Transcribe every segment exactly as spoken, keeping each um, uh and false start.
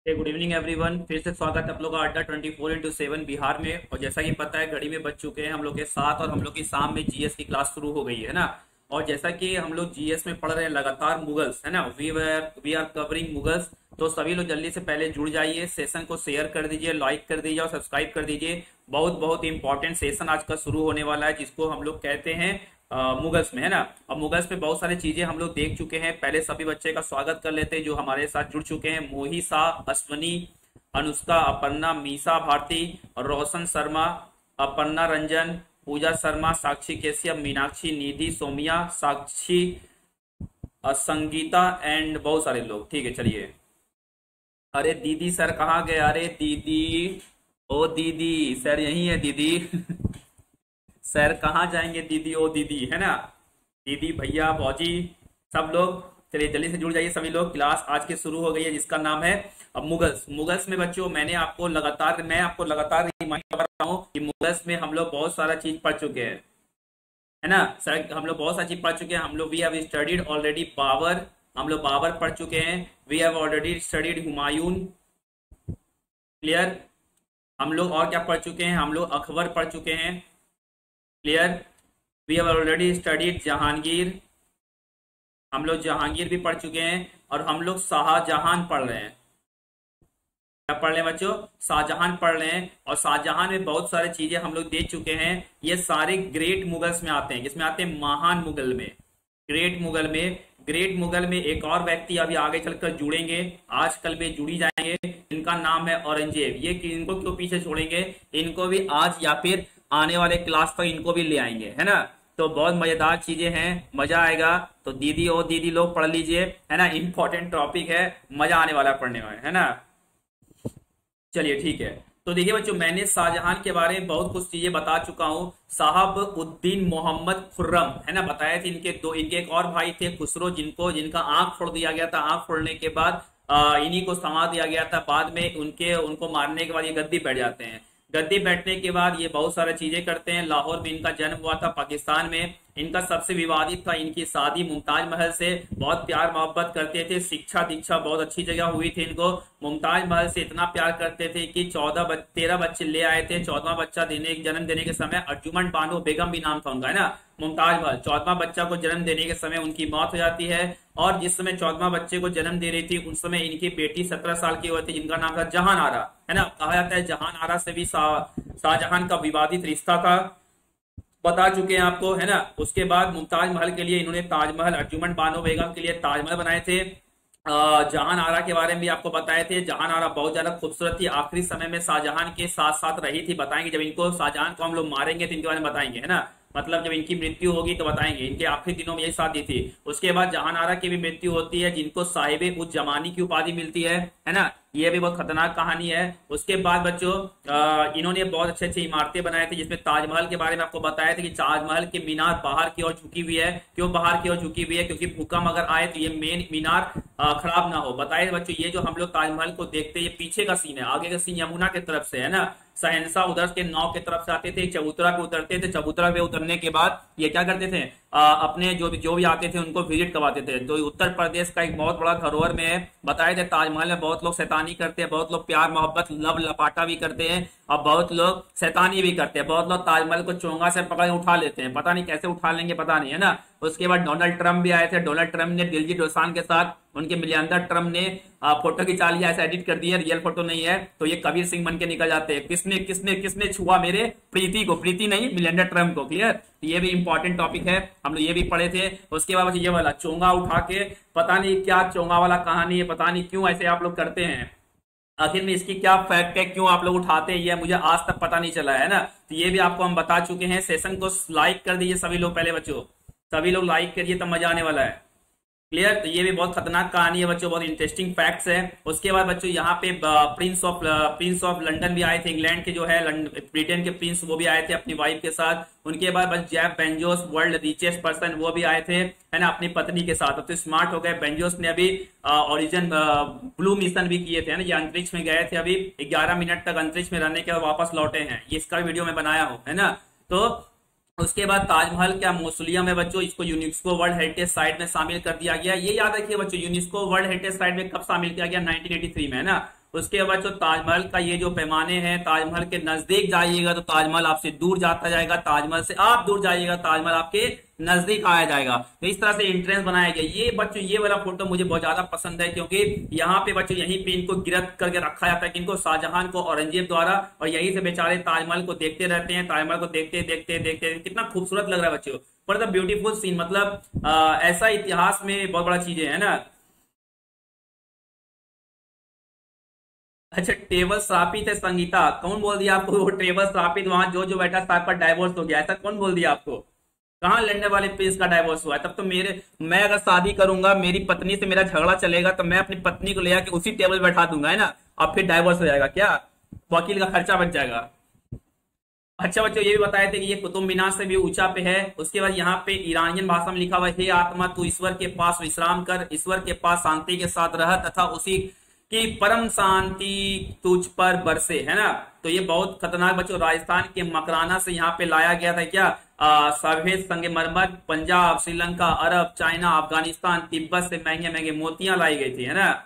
Good evening everyone. फिर से स्वागत है आप लोग का अड्डा twenty four into seven Bihar में। और जैसा कि पता है घड़ी में बज चुके हैं हम लोग के साथ, और हम लोग की शाम में जीएस की क्लास शुरू हो गई है ना। और जैसा कि हम लोग जीएस में पढ़ रहे हैं लगातार मुगल्स, है ना। We are we are covering Mughals. तो सभी लोग जल्दी से पहले जुड़ जाइए, सेशन को शेयर कर दीजिए, लाइक कर दीजिए और सब्सक्राइब कर दीजिए। बहुत बहुत इंपॉर्टेंट सेशन आज का शुरू होने वाला है, जिसको हम लोग कहते हैं अ, मुगल्स में, है ना। और मुगल्स में बहुत सारी चीजें हम लोग देख चुके हैं। पहले सभी बच्चे का स्वागत कर लेते हैं जो हमारे साथ जुड़ चुके हैं। मोही शाह, अश्वनी, अनुष्का, अपर्णा, मीसा भारती, रोशन शर्मा, अपर्णा रंजन, पूजा शर्मा, साक्षी केसिया, मीनाक्षी, निधि, सोमिया, साक्षी, अ, संगीता एंड बहुत सारे लोग। ठीक है, चलिए। अरे दीदी सर कहाँ गए? अरे दीदी, ओ दीदी सर यही है दीदी। सर कहाँ जाएंगे दीदी, ओ दीदी, है ना। दीदी, भैया, भौजी, सब लोग चलिए जल्दी से जुड़ जाइए। सभी लोग, क्लास आज के शुरू हो गई है जिसका नाम है अब मुगल्स। मुगल्स में बच्चों मैंने आपको लगातार मैं आपको लगातार रिमाइंड कर रहा हूँ कि मुगल्स में हम लोग बहुत सारा चीज पढ़ चुके हैं, है ना सर। हम लोग बहुत सारी चीज पढ़ चुके हैं। हम लोग we have studied already Babur, हम लोग बाबर पढ़ चुके हैं। We have already studied Humayun, clear. हम लोग और क्या पढ़ चुके हैं? हम लोग अकबर पढ़ चुके हैं, clear. We have already studied Jahangir, हम लोग जहांगीर भी पढ़ चुके हैं। और हम लोग शाहजहां पढ़ रहे हैं। क्या पढ़ रहे हैं बच्चों? शाहजहां पढ़ रहे हैं। और शाहजहां में बहुत सारी चीजें हम लोग देख चुके हैं। ये सारे ग्रेट मुगल्स में आते हैं। किसमें आते हैं? महान मुगल में, ग्रेट मुगल में। ग्रेट मुगल में एक और व्यक्ति अभी आगे चलकर जुड़ेंगे, आजकल में जुड़ी जाएंगे। इनका नाम है औरंगजेब। ये कि इनको क्यों पीछे छोड़ेंगे? इनको भी आज या फिर आने वाले क्लास तक इनको भी ले आएंगे, है ना। तो बहुत मजेदार चीजें हैं, मजा आएगा। तो दीदी और दीदी लोग पढ़ लीजिए, है ना। इंपॉर्टेंट टॉपिक है, मजा आने वाला पढ़ने में, है ना। चलिए ठीक है। तो देखिए बच्चों, मैंने शाहजहां के बारे में बहुत कुछ चीजें बता चुका हूँ। साहब उद्दीन मोहम्मद खुर्रम, है ना, बताए थे। इनके दो इनके एक और भाई थे खुसरो, जिनको जिनका आंख फोड़ दिया गया था। आंख फोड़ने के बाद आ, इन्हीं को समा दिया गया था। बाद में उनके उनको मारने के बाद ये गद्दी बैठ जाते हैं। गद्दी बैठने के बाद ये बहुत सारी चीजें करते हैं। लाहौर में इनका जन्म हुआ था, पाकिस्तान में। इनका सबसे विवादित था इनकी शादी मुमताज महल से। बहुत प्यार मोहब्बत करते थे, शिक्षा दीक्षा बहुत अच्छी जगह हुई थी इनको। मुमताज महल से इतना प्यार करते थे कि चौदह तेरह बच्चे ले आए थे। चौदहवा बच्चा देने जन्म देने के समय अर्जुमन बानो बेगम भी नाम था उनका, है ना। मुमताज महल चौदहवा बच्चा को जन्म देने के समय उनकी मौत हो जाती है। और जिस समय चौदहवा बच्चे को जन्म दे रही थी उस समय इनकी बेटी सत्रह साल की हुई थी, जिनका नाम था जहान आरा, है ना। कहा जाता है जहान आरा से भी शाहजहां का विवादित रिश्ता था, बता चुके हैं आपको, है ना। उसके बाद मुमताज महल के लिए इन्होंने ताजमहल, अर्जुमन बानो बेगम के लिए ताजमहल बनाए थे। जहान आरा के बारे में भी आपको बताए थे। जहान आरा बहुत ज्यादा खूबसूरत थी, आखिरी समय में शाहजहां के साथ साथ रही थी। बताएंगे जब इनको शाहजहां को हम लोग मारेंगे तो इनके बारे में बताएंगे, है ना। मतलब जब इनकी मृत्यु होगी तो बताएंगे। इनके आखिरी दिनों में यही शादी थी। उसके बाद जहान आरा की भी मृत्यु होती है, जिनको साहिब उज जमानी की उपाधि मिलती है, है ना। ये भी बहुत खतरनाक कहानी है। उसके बाद बच्चों इन्होंने बहुत अच्छे अच्छे इमारतें बनाए थे, जिसमें ताजमहल के बारे में आपको बताया था कि ताजमहल की मीनार बाहर की ओर झुकी हुई है। क्यों बाहर की ओर झुकी हुई है? क्योंकि भूकंप अगर आए तो ये मेन मीनार खराब ना हो। बताए बच्चों, ये जो हम लोग ताजमहल को देखते हैं ये पीछे का सीन है, आगे का सीन यमुना की तरफ से, है ना। शहनशाह उधर के नाव की तरफ से आते थे, चबूतरा पे उतरते थे। चबूतरा पे उतरने के बाद ये क्या करते थे? आ, अपने जो भी जो भी आते थे उनको विजिट करवाते थे। तो उत्तर प्रदेश का एक बहुत बड़ा धरोहर में है। बताए थे ताजमहल में बहुत लोग शैतानी करते हैं, बहुत लोग प्यार मोहब्बत लब लपाटा भी करते हैं, और बहुत लोग शैतानी भी करते हैं। बहुत लोग ताजमहल को चोंगा से पकड़ उठा लेते हैं, पता नहीं कैसे उठा लेंगे, पता नहीं, है ना। उसके बाद डोनाल्ड ट्रंप भी आए थे। डोनाल्ड ट्रंप ने दिलजीत दोसांझ के साथ, उनके मिलियंदर ट्रंप ने फोटो खिंचा लिया, ऐसा एडिट कर दिया, रियल फोटो नहीं है। तो ये कबीर सिंह बन के निकल जाते हैं। किसने किसने किसने छुआ मेरे प्रीति को? प्रीति नहीं, मिलियंदर ट्रंप को, क्लियर। ये भी इंपॉर्टेंट टॉपिक है, हम लोग ये भी पढ़े थे। उसके बाद ये वाला चोंगा उठा के, पता नहीं क्या चोंगा वाला कहानी है, पता नहीं क्यों ऐसे आप लोग करते हैं। आखिर में इसकी क्या फैक्ट है, क्यों आप लोग उठाते हैं, ये मुझे आज तक पता नहीं चला है ना। तो ये भी आपको हम बता चुके हैं। सेशन को लाइक कर दीजिए सभी लोग, पहले बच्चों सभी लोग लाइक करिए, तब मजा आने वाला है, क्लियर। तो ये भी बहुत खतरनाक कहानी है बच्चों, बहुत इंटरेस्टिंग फैक्ट्स है। उसके बाद बच्चों यहाँ पे prince of prince of London भी आए थे, इंग्लैंड के जो है ब्रिटेन के प्रिंस, वो भी आए थे अपनी वाइफ के साथ। उनके बाद बस Jeff Bezos, world richest person, वो भी आए थे, है ना, अपनी पत्नी के साथ। अब तो स्मार्ट हो गए। बेंजोस ने अभी ओरिजिन ब्लू मिशन भी किए थे, है ना। ये अंतरिक्ष में गए थे, अभी ग्यारह मिनट तक अंतरिक्ष में रहने के बाद वापस लौटे हैं। ये इसका वीडियो में बनाया हूं, है ना। तो उसके बाद ताजमहल क्या मौसूलियम है बच्चों, इसको यूनेस्को वर्ल्ड हेरिटेज साइट में शामिल कर दिया गया। ये याद रखिए बच्चों, यूनेस्को वर्ल्ड हेरिटेज साइट में कब शामिल किया गया? नाइनटीन एटी थ्री में, है ना। उसके बाद जो ताजमहल का ये जो पैमाने हैं, ताजमहल के नजदीक जाइएगा तो ताजमहल आपसे दूर जाता जाएगा, ताजमहल से आप दूर जाइएगा ताजमहल आपके नजदीक आया जाएगा। तो इस तरह से एंट्रेंस बनाया गया। ये बच्चों ये वाला फोटो मुझे बहुत ज्यादा पसंद है, क्योंकि यहाँ पे बच्चों यहीं पे इनको गिरफ्त करके रखा जाता है कि इनको शाहजहां को औरंगजेब द्वारा, और यहीं से बेचारे ताजमहल को देखते रहते हैं। ताजमहल को देखते देखते देखते कितना खूबसूरत लग रहा है बच्चों, पर द ब्यूटीफुल सीन। मतलब आ, ऐसा इतिहास में बहुत बड़ा चीजें है ना। अच्छा, टेबल श्रापित है संगीता, कौन बोल दिया आपको वो टेबल श्रापित? वहां जो जो बैठा साहब का डाइवोर्स हो गया, ऐसा कौन बोल दिया आपको? कहाँ लड़ने वाले प्रिंस का डाइवोर्स हुआ है? तब तो मेरे मैं अगर शादी करूंगा, मेरी पत्नी से मेरा झगड़ा चलेगा, तो मैं अपनी पत्नी को ले आके उसी टेबल बैठा दूंगा, है ना, और फिर डाइवोर्स हो जाएगा क्या? वकील का खर्चा बच जाएगा। अच्छा बच्चों, ये भी बताए थे कि ये कुतुब मीनार से भी ऊंचा पे है। उसके बाद यहाँ पे ईरानियन भाषा में लिखा हुआ है, हे आत्मा तू ईश्वर के पास विश्राम कर, ईश्वर के पास शांति के साथ रह, तथा उसी की परम शांति तुझ पर बरसे, है ना। तो ये बहुत खतरनाक बच्चों, राजस्थान के मकराना से यहाँ पे लाया गया था क्या? आ, सफेद संगमरमर, पंजाब, श्रीलंका, अरब, चाइना, अफगानिस्तान, तिब्बत से महंगे महंगे मोतियां लाई गई थी, है ना।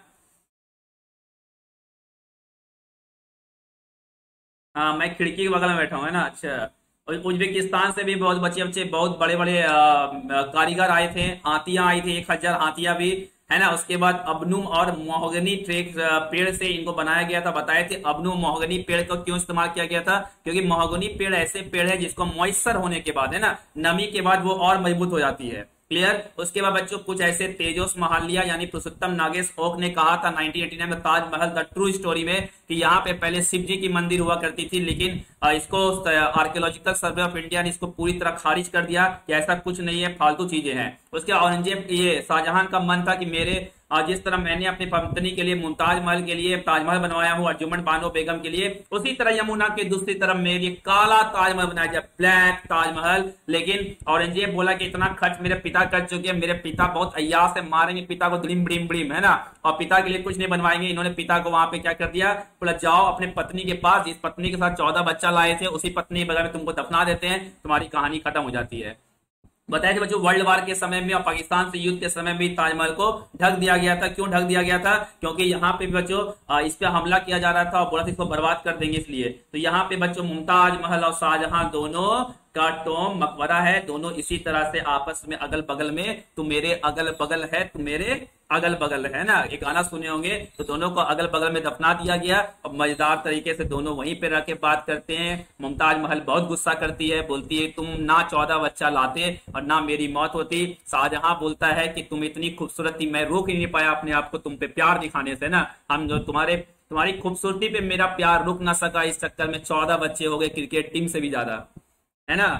हाँ, मैं खिड़की के बगल में बैठा हूँ, है ना। अच्छा, और उज्बेकिस्तान से भी बहुत बच्चे बच्चे बहुत बड़े बड़े आ, आ, कारीगर आए थे, हाथियां आई थी, एक हजार हाथियां भी, है ना। उसके बाद अबनुम और मोहगनी ट्रेक पेड़ से इनको बनाया गया था। बताए थे अबनुम मोहगनी पेड़ को क्यों इस्तेमाल किया गया था? क्योंकि मोहगनी पेड़ ऐसे पेड़ है जिसको मॉइस्चर होने के बाद, है ना, नमी के बाद वो और मजबूत हो जाती है। क्लियर। उसके बाद बच्चों कुछ ऐसे तेजोस महालिया यानी पुरुषोत्तम नागेश ओक ने कहा था नाइनटीन एटी नाइन में ताजमहल द ट्रू स्टोरी में कि यहाँ पे पहले शिव जी की मंदिर हुआ करती थी, लेकिन इसको आर्कियोलॉजिकल सर्वे ऑफ इंडिया ने इसको पूरी तरह खारिज कर दिया कि ऐसा कुछ नहीं है, फालतू चीजें हैं। उसके औरंगजेब ये शाहजहां का मन था कि मेरे जिस तरह मैंने अपनी पत्नी के लिए मुमताज महल के लिए ताजमहल बनवाया हूँ, अर्जुमन बानो बेगम के लिए, उसी तरह यमुना के दूसरी तरफ मेरे काला ताजमहल बनाया जाए, ब्लैक ताजमहल। लेकिन औरंगजेब बोला कि इतना खर्च मेरे पिता कर चुके हैं, मेरे पिता बहुत अय्यास है, मारेंगे पिता को डिम डिम डिम, है ना, और पिता के लिए कुछ नहीं बनवाएंगे। इन्होंने पिता को वहां पे क्या कर दिया, बोला जाओ अपने पत्नी के पास, जिस पत्नी के साथ चौदह बच्चा लाए थे उसी पत्नी के बगल में तुमको दफना देते हैं, तुम्हारी कहानी खत्म हो जाती है। बताया कि बच्चों वर्ल्ड वार के समय में और पाकिस्तान से युद्ध के समय में ताजमहल को ढक दिया गया था। क्यों ढक दिया गया था? क्योंकि यहाँ पे बच्चों इस पे हमला किया जा रहा था और बोला था इसको बर्बाद कर देंगे, इसलिए। तो यहाँ पे बच्चों मुमताज महल और शाहजहां दोनों का टॉम मकबरा है, दोनों इसी तरह से आपस में अगल बगल में, तू मेरे अगल बगल है, तू मेरे अगल बगल है ना, एक गाना सुने होंगे। तो दोनों को अगल बगल में दफना दिया गया और मजेदार तरीके से दोनों वहीं पे रह के बात करते हैं। मुमताज महल बहुत गुस्सा करती है, बोलती है तुम ना चौदह बच्चा लाते और ना मेरी मौत होती। शाहजहां बोलता है कि तुम इतनी खूबसूरत थी, मैं रोक ही नहीं पाया अपने आप को तुम पे प्यार दिखाने से ना, हम जो तुम्हारे तुम्हारी खूबसूरती पे मेरा प्यार रुक ना सका, इस चक्कर में चौदह बच्चे हो गए, क्रिकेट टीम से भी ज्यादा, है ना।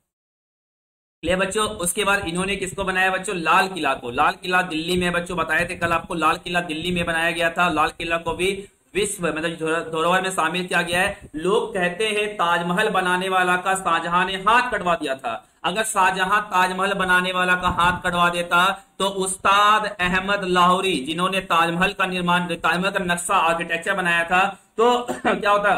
ले बच्चों, उसके बाद इन्होंने किसको बनाया बच्चों? लाल किला को। लाल किला दिल्ली में बच्चों बताए थे कल आपको, लाल किला दिल्ली में बनाया गया था। लाल किला को भी विश्व मतलब धरोहर में शामिल किया गया है। लोग कहते हैं ताजमहल बनाने वाला का शाहजहां ने हाथ कटवा दिया था। अगर शाहजहां ताजमहल बनाने वाला का हाथ कटवा देता तो उस्ताद अहमद लाहौरी जिन्होंने ताजमहल का निर्माण, ताजमहल का नक्शा आर्किटेक्चर बनाया था, तो क्या होता?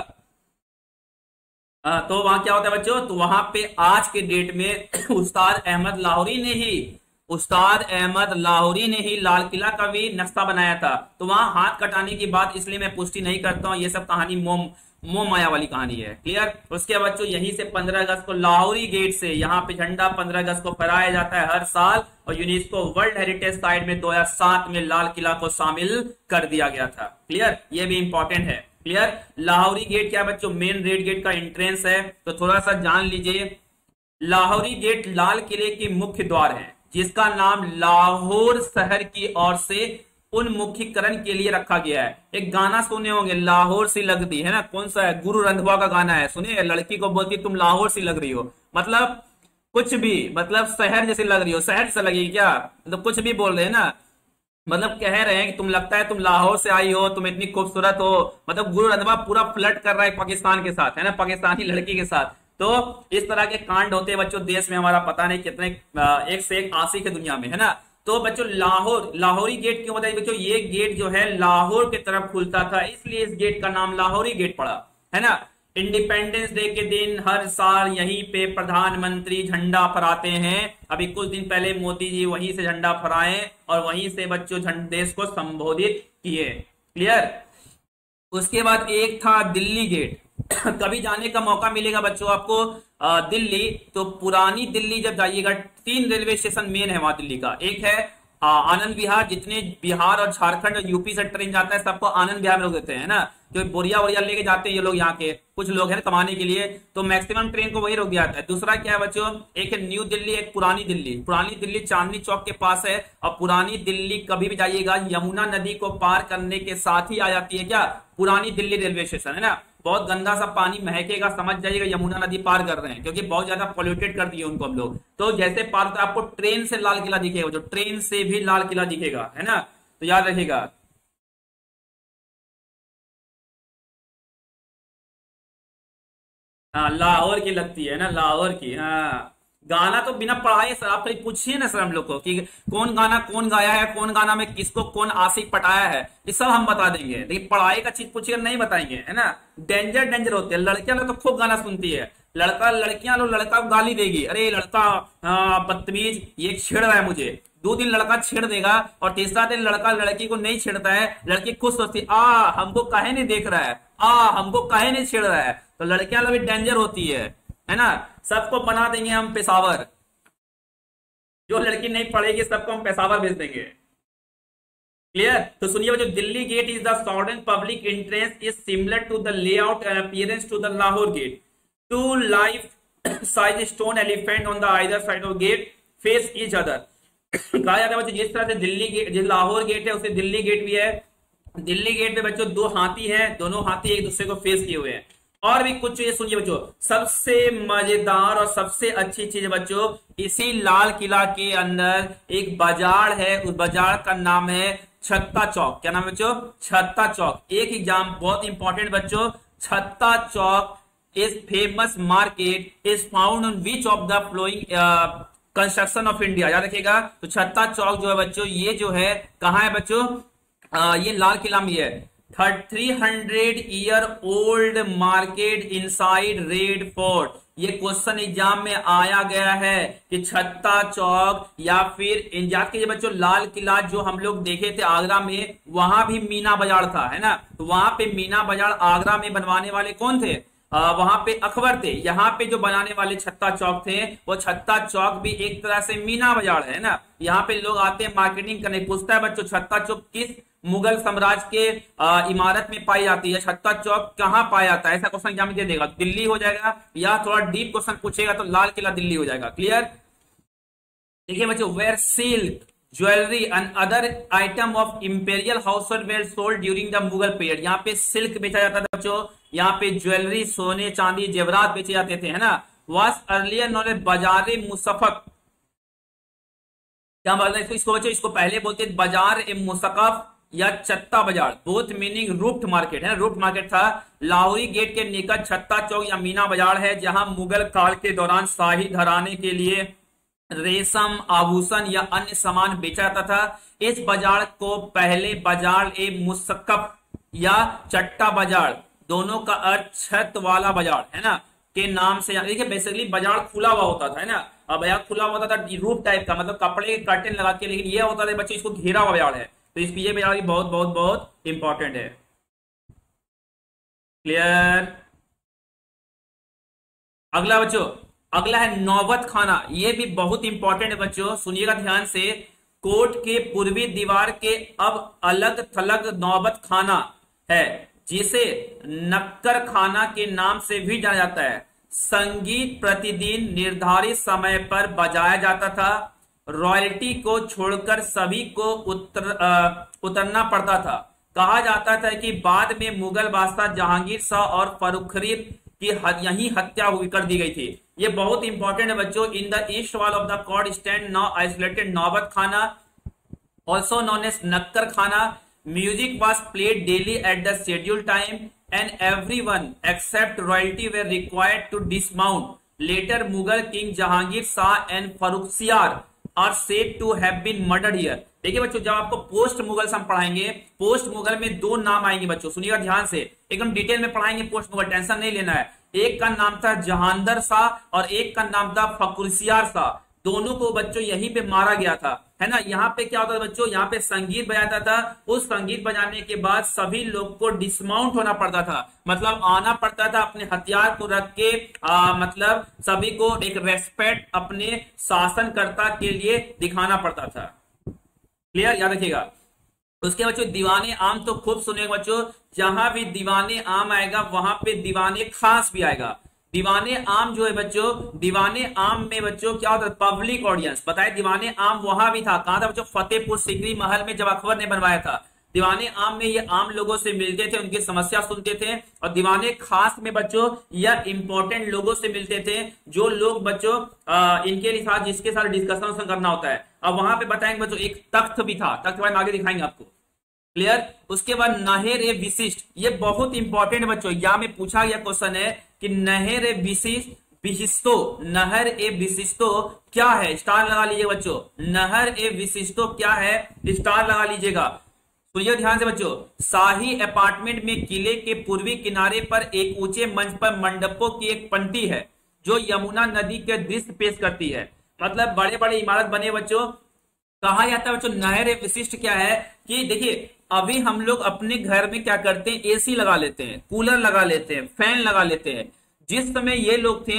हाँ, तो वहां क्या होता है बच्चों? तो वहां पे आज के डेट में उस्ताद अहमद लाहौरी ने ही उस्ताद अहमद लाहौरी ने ही लाल किला का भी नक्शा बनाया था। तो वहां हाथ कटाने की बात इसलिए मैं पुष्टि नहीं करता हूं, ये सब कहानी मोम मोह माया वाली कहानी है। क्लियर। उसके बच्चों यहीं से पंद्रह अगस्त को लाहौरी गेट से यहाँ पे झंडा पंद्रह अगस्त को फहराया जाता है हर साल, और यूनेस्को वर्ल्ड हेरिटेज साइट में दो हजार सात में लाल किला को शामिल कर दिया गया था। क्लियर, ये भी इंपॉर्टेंट है। क्लियर। लाहौरी गेट क्या बच्चों? मेन रेड गेट का एंट्रेंस है, तो थोड़ा सा जान लीजिए। लाहौरी गेट लाल किले की मुख्य द्वार है, जिसका नाम लाहौर शहर की ओर से उन्मुखीकरण के लिए रखा गया है। एक गाना सुने होंगे, लाहौर सी लगती है ना, कौन सा है? गुरु रंधवा का गाना है, सुनिए। लड़की को बोलती तुम लाहौर सी लग रही हो, मतलब कुछ भी, मतलब शहर जैसी लग रही हो। शहर से लगेगी क्या? मतलब कुछ भी बोल रहे हैं ना, मतलब कह रहे हैं कि तुम लगता है तुम लाहौर से आई हो, तुम इतनी खूबसूरत हो। मतलब गुरु रंधवा पूरा फ्लर्ट कर रहा है पाकिस्तान के साथ, है ना, पाकिस्तानी लड़की के साथ। तो इस तरह के कांड होते हैं बच्चों देश में, हमारा पता नहीं कितने, एक से एक आशिक है दुनिया में, है ना। तो बच्चों लाहौर, लाहौरी गेट क्यों बताइए बच्चों? ये गेट जो है लाहौर की तरफ खुलता था, इसलिए इस गेट का नाम लाहौरी गेट पड़ा, है ना। इंडिपेंडेंस डे के दिन हर साल यहीं पे प्रधानमंत्री झंडा फहराते हैं। अभी कुछ दिन पहले मोदी जी वहीं से झंडा फहराए और वहीं से बच्चों देश को संबोधित किए। क्लियर। उसके बाद एक था दिल्ली गेट। कभी जाने का मौका मिलेगा बच्चों आपको अ, दिल्ली, तो पुरानी दिल्ली जब जाइएगा, तीन रेलवे स्टेशन मेन है वहां दिल्ली का। एक है अ, आनंद विहार, जितने बिहार और झारखंड और यूपी से ट्रेन जाता है सबको आनंद विहार में रोक देते हैं ना, जो बोरिया वोरिया लेके जाते हैं ये लोग, यहाँ के कुछ लोग हैं कमाने के लिए, तो मैक्सिमम ट्रेन को वही रोक दिया जाता है। दूसरा क्या है बच्चों, एक है न्यू दिल्ली, एक पुरानी दिल्ली। पुरानी दिल्ली चांदनी चौक के पास है, और पुरानी दिल्ली कभी भी जाइएगा यमुना नदी को पार करने के साथ ही आ जाती है क्या, पुरानी दिल्ली रेलवे स्टेशन है ना। बहुत गंदा सा पानी महकेगा, समझ जाइएगा यमुना नदी पार कर रहे हैं, क्योंकि बहुत ज्यादा पॉल्यूटेड कर दिए उनको हम लोग। तो जैसे पार होता है आपको ट्रेन से लाल किला दिखेगा, जो ट्रेन से भी लाल किला दिखेगा, है ना, तो याद रखिएगा। हाँ लाहौर की लगती है ना, लाहौर की। हाँ गाना तो बिना पढ़ाए सर आप कहीं पूछिए ना सर हम लोग को कि कौन गाना कौन गाया है, कौन गाना में किसको कौन आशिक पटाया है, ये सब हम बता देंगे, लेकिन पढ़ाई का चीज पूछिए नहीं बताएंगे, है ना। डेंजर डेंजर होते हैं लड़कियां लोग, तो खूब गाना सुनती है, लड़का लड़कियां लोग लड़का को गाली देगी, अरे लड़का हाँ, बदतमीज, ये छेड़ रहा है मुझे। दो दिन लड़का छेड़ देगा और तीसरा दिन लड़का लड़की को नहीं छेड़ता है, लड़की खुश सोचती आ हमको काहे नहीं देख रहा है, आ हमको काहे नहीं छेड़ रहा है, तो लड़कियां लोग भी डेंजर होती है है ना। सबको बना देंगे हम पेशावर, जो लड़की नहीं पढ़ेगी सबको हम पेशावर भेज देंगे। क्लियर, तो सुनिए जो Delhi gate is the southern public entrance is similar to the layout and appearance to the Lahore gate. Two life size stone elephant on the either side of gate face each other. कहा जाता है बच्चों जिस तरह से दिल्ली गेट, जिस Lahore gate है उसे दिल्ली गेट भी है। दिल्ली गेट पे बच्चों दो हाथी हैं, दोनों हाथी एक दूसरे को फेस किए हुए हैं। और भी कुछ ये सुनिए बच्चों, सबसे मजेदार और सबसे अच्छी चीज बच्चों, इसी लाल किला के अंदर एक बाजार है, उस बाजार का नाम है छत्ता चौक। क्या नाम है बच्चों, छत्ता चौक। एक एग्जाम बहुत इंपॉर्टेंट बच्चों, Chhatta Chowk is famous market is found on which of the flowing construction of India. याद रखिएगा, तो छत्ता चौक जो है बच्चों, ये जो है कहाँ है बच्चों, आ, ये लाल किला में है। Three hundred year old market inside red fort. ये क्वेश्चन एग्जाम में आया गया है कि छत्ता चौक या फिर याद कीजिए बच्चों, लाल किला जो हम लोग देखे थे आगरा में, वहां भी मीना बाजार था, है ना। तो वहां पे मीना बाजार आगरा में बनवाने वाले कौन थे, आ, वहां पे अकबर थे। यहाँ पे जो बनाने वाले छत्ता चौक थे, वो छत्ता चौक भी एक तरह से मीना बाजार है ना। यहाँ पे लोग आते हैं मार्केटिंग करने। पूछता है बच्चों छत्ता चौक किस मुगल साम्राज्य के आ, इमारत में पाई जाती है, छत्ता चौक कहाँ पाया जाता है, ऐसा क्वेश्चन एग्जाम में दे देगा। दिल्ली हो जाएगा, या थोड़ा डीप क्वेश्चन पूछेगा तो लाल किला दिल्ली हो जाएगा। क्लियर, देखिए बच्चों, were silk jewellery and other item of imperial house were sold during the Mughal period. यहाँ पे सिल्क बेचा जाता था बच्चों, यहाँ पे ज्वेलरी सोने चांदी जेवरात बेचे जाते थे, है ना। वाज अर्लियर नॉन एज बाजार मुसफक। क्या बोलते हैं इसको बच्चों, इसको पहले बोलते बाजार ए मुसकफ या Chhatta Bazaar, both meaning roofed market है, रूफ्ड मार्केट था। लाहौरी गेट के निकट छत्ता चौक या मीना बाजार है, जहां मुगल काल के दौरान शाही घराने के लिए रेशम आभूषण या अन्य सामान बेचा जाता था। इस बाजार को पहले बाजार ए मुसक्कफ या चट्टा बाजार, दोनों का अर्थ छत वाला बाजार है ना, के नाम से। देखिए बेसिकली बाजार खुला हुआ होता था, है ना, अब बाजार खुला हुआ होता था रूफ टाइप का, मतलब कपड़े के कर्टेन लगा के, लेकिन ये होता था बच्चे इसको घेरा हुआ बाजार है, तो इस ये बाजार भी बहुत बहुत बहुत इंपॉर्टेंट है। क्लियर, अगला बच्चों, अगला है नौबत खाना। ये भी बहुत इंपॉर्टेंट है बच्चों, सुनिएगा ध्यान से। कोर्ट के पूर्वी दीवार के अब अलग थलग नौबत खाना है, जिसे नक्कर खाना के नाम से भी जाना जाता है। संगीत प्रतिदिन निर्धारित समय पर बजाया जाता था। रॉयल्टी को छोड़कर सभी को उतर, आ, उतरना पड़ता था। कहा जाता था कि बाद में मुगल बादशाह जहांगीर शाह और फरुखरीद की यही हत्या हुई कर दी गई थी। ये बहुत इंपॉर्टेंट है बच्चों। In the east wall of the court stand now isolated Naubat Khana, also known as Naqqar Khana. Music was played daily at the schedule time and everyone except royalty were required to dismount. Later Mughal king Jahangir Shah and Farrukhsiyar are said to have been murdered here. देखिए बच्चों, जब आपको post Mughal हम पढ़ाएंगे, post Mughal में दो नाम आएंगे बच्चों, सुनिएगा ध्यान से, एकदम डिटेल में पढ़ाएंगे पोस्ट मुगल, टेंशन नहीं लेना है। एक का नाम था जहांदर शाह और एक का नाम था फखरुसियार शाह। दोनों को बच्चों यहीं पे मारा गया था, है ना। यहाँ पे क्या होता था बच्चों, यहाँ पे संगीत बजाता था, उस संगीत बजाने के बाद सभी लोग को डिसमाउंट होना पड़ता था, मतलब आना पड़ता था अपने हथियार को रख के, आ, मतलब सभी को एक रेस्पेक्ट अपने शासनकर्ता के लिए दिखाना पड़ता था। क्लियर, याद रखिएगा। उसके बच्चों दीवाने आम तो खूब सुने बच्चों, जहां भी दीवाने आम आएगा वहां पे दीवाने खास भी आएगा। दीवाने आम जो है बच्चों, दीवाने आम में बच्चों क्या होता है, पब्लिक ऑडियंस। बताए दीवाने आम वहां भी था, कहां था बच्चों, फतेहपुर सीकरी महल में जब अकबर ने बनवाया था। दीवाने आम में ये आम लोगों से मिलते थे, उनकी समस्या सुनते थे। और दीवाने खास में बच्चों यह इंपॉर्टेंट लोगों से मिलते थे, जो लोग बच्चों आ, इनके साथ जिसके साथ डिस्कशन करना होता है। अब वहां पे बताएंगे बच्चों एक तख्त भी था, तख्त बाद आगे दिखाएंगे आपको। क्लियर। उसके बाद नहेर ए विशिष्ट, ये बहुत इंपॉर्टेंट बच्चों, यहां में पूछा गया क्वेश्चन है कि नहेर ए विशिष्ट विशिष्टो, नहर ए विशिष्टो क्या है, स्टार लगा लीजिए बच्चों। नहर ए विशिष्टो क्या है, स्टार लगा लीजिएगा। सुनिए ध्यान से बच्चों, शाही अपार्टमेंट में किले के पूर्वी किनारे पर एक ऊंचे मंच पर मंडपों की एक पंक्ति है जो यमुना नदी के दृश्य पेश करती है। मतलब बड़े बड़े इमारत बने बच्चों, कहा जाता है बच्चों नहर ए विशिष्ट क्या है कि देखिए अभी हम लोग अपने घर में क्या करते हैं, एसी लगा लेते हैं, कूलर लगा लेते हैं, फैन लगा लेते हैं। जिस समय ये लोग थे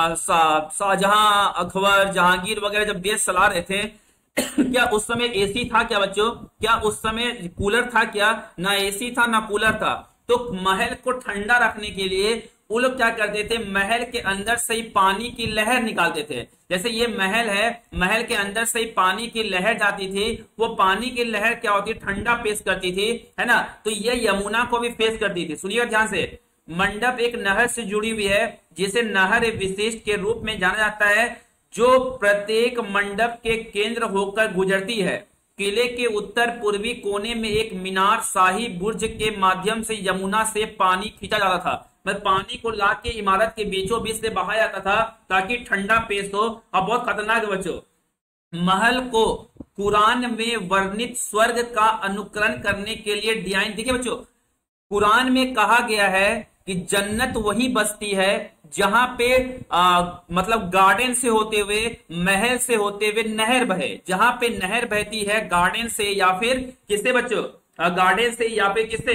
शाहजहां, अकबर, जहांगीर वगैरह जब देश चला रहे थे क्या उस समय एसी था क्या बच्चों, क्या उस समय कूलर था क्या, ना एसी था ना कूलर था। तो महल को ठंडा रखने के लिए वो लोग क्या करते थे, महल के अंदर से ही पानी की लहर निकालते थे। जैसे ये महल है, महल के अंदर से ही पानी की लहर जाती थी, वो पानी की लहर क्या होती है, ठंडा पेश करती थी, है ना। तो ये यमुना को भी पेश करती थी। सुनिए ध्यान से, मंडप एक नहर से जुड़ी हुई है जिसे नहर विशिष्ट के रूप में जाना जाता है, जो प्रत्येक मंडप के केंद्र होकर गुजरती है। किले के उत्तर पूर्वी कोने में एक मीनार शाही बुर्ज के माध्यम से यमुना से पानी खींचा जाता था। मतलब पानी को ला के इमारत के बीचों बीच से बहाया जाता था ताकि ठंडा पेश हो। अब बहुत खतरनाक है बच्चों, महल को कुरान में वर्णित स्वर्ग का अनुकरण करने के लिए डिजाइन, देखिए बच्चों कुरान में कहा गया है कि जन्नत वही बसती है जहां पे आ, मतलब गार्डन से होते हुए, महल से होते हुए नहर बहे। जहां पे नहर बहती है गार्डन से या फिर किससे बच्चों, गार्डन से या फिर किससे,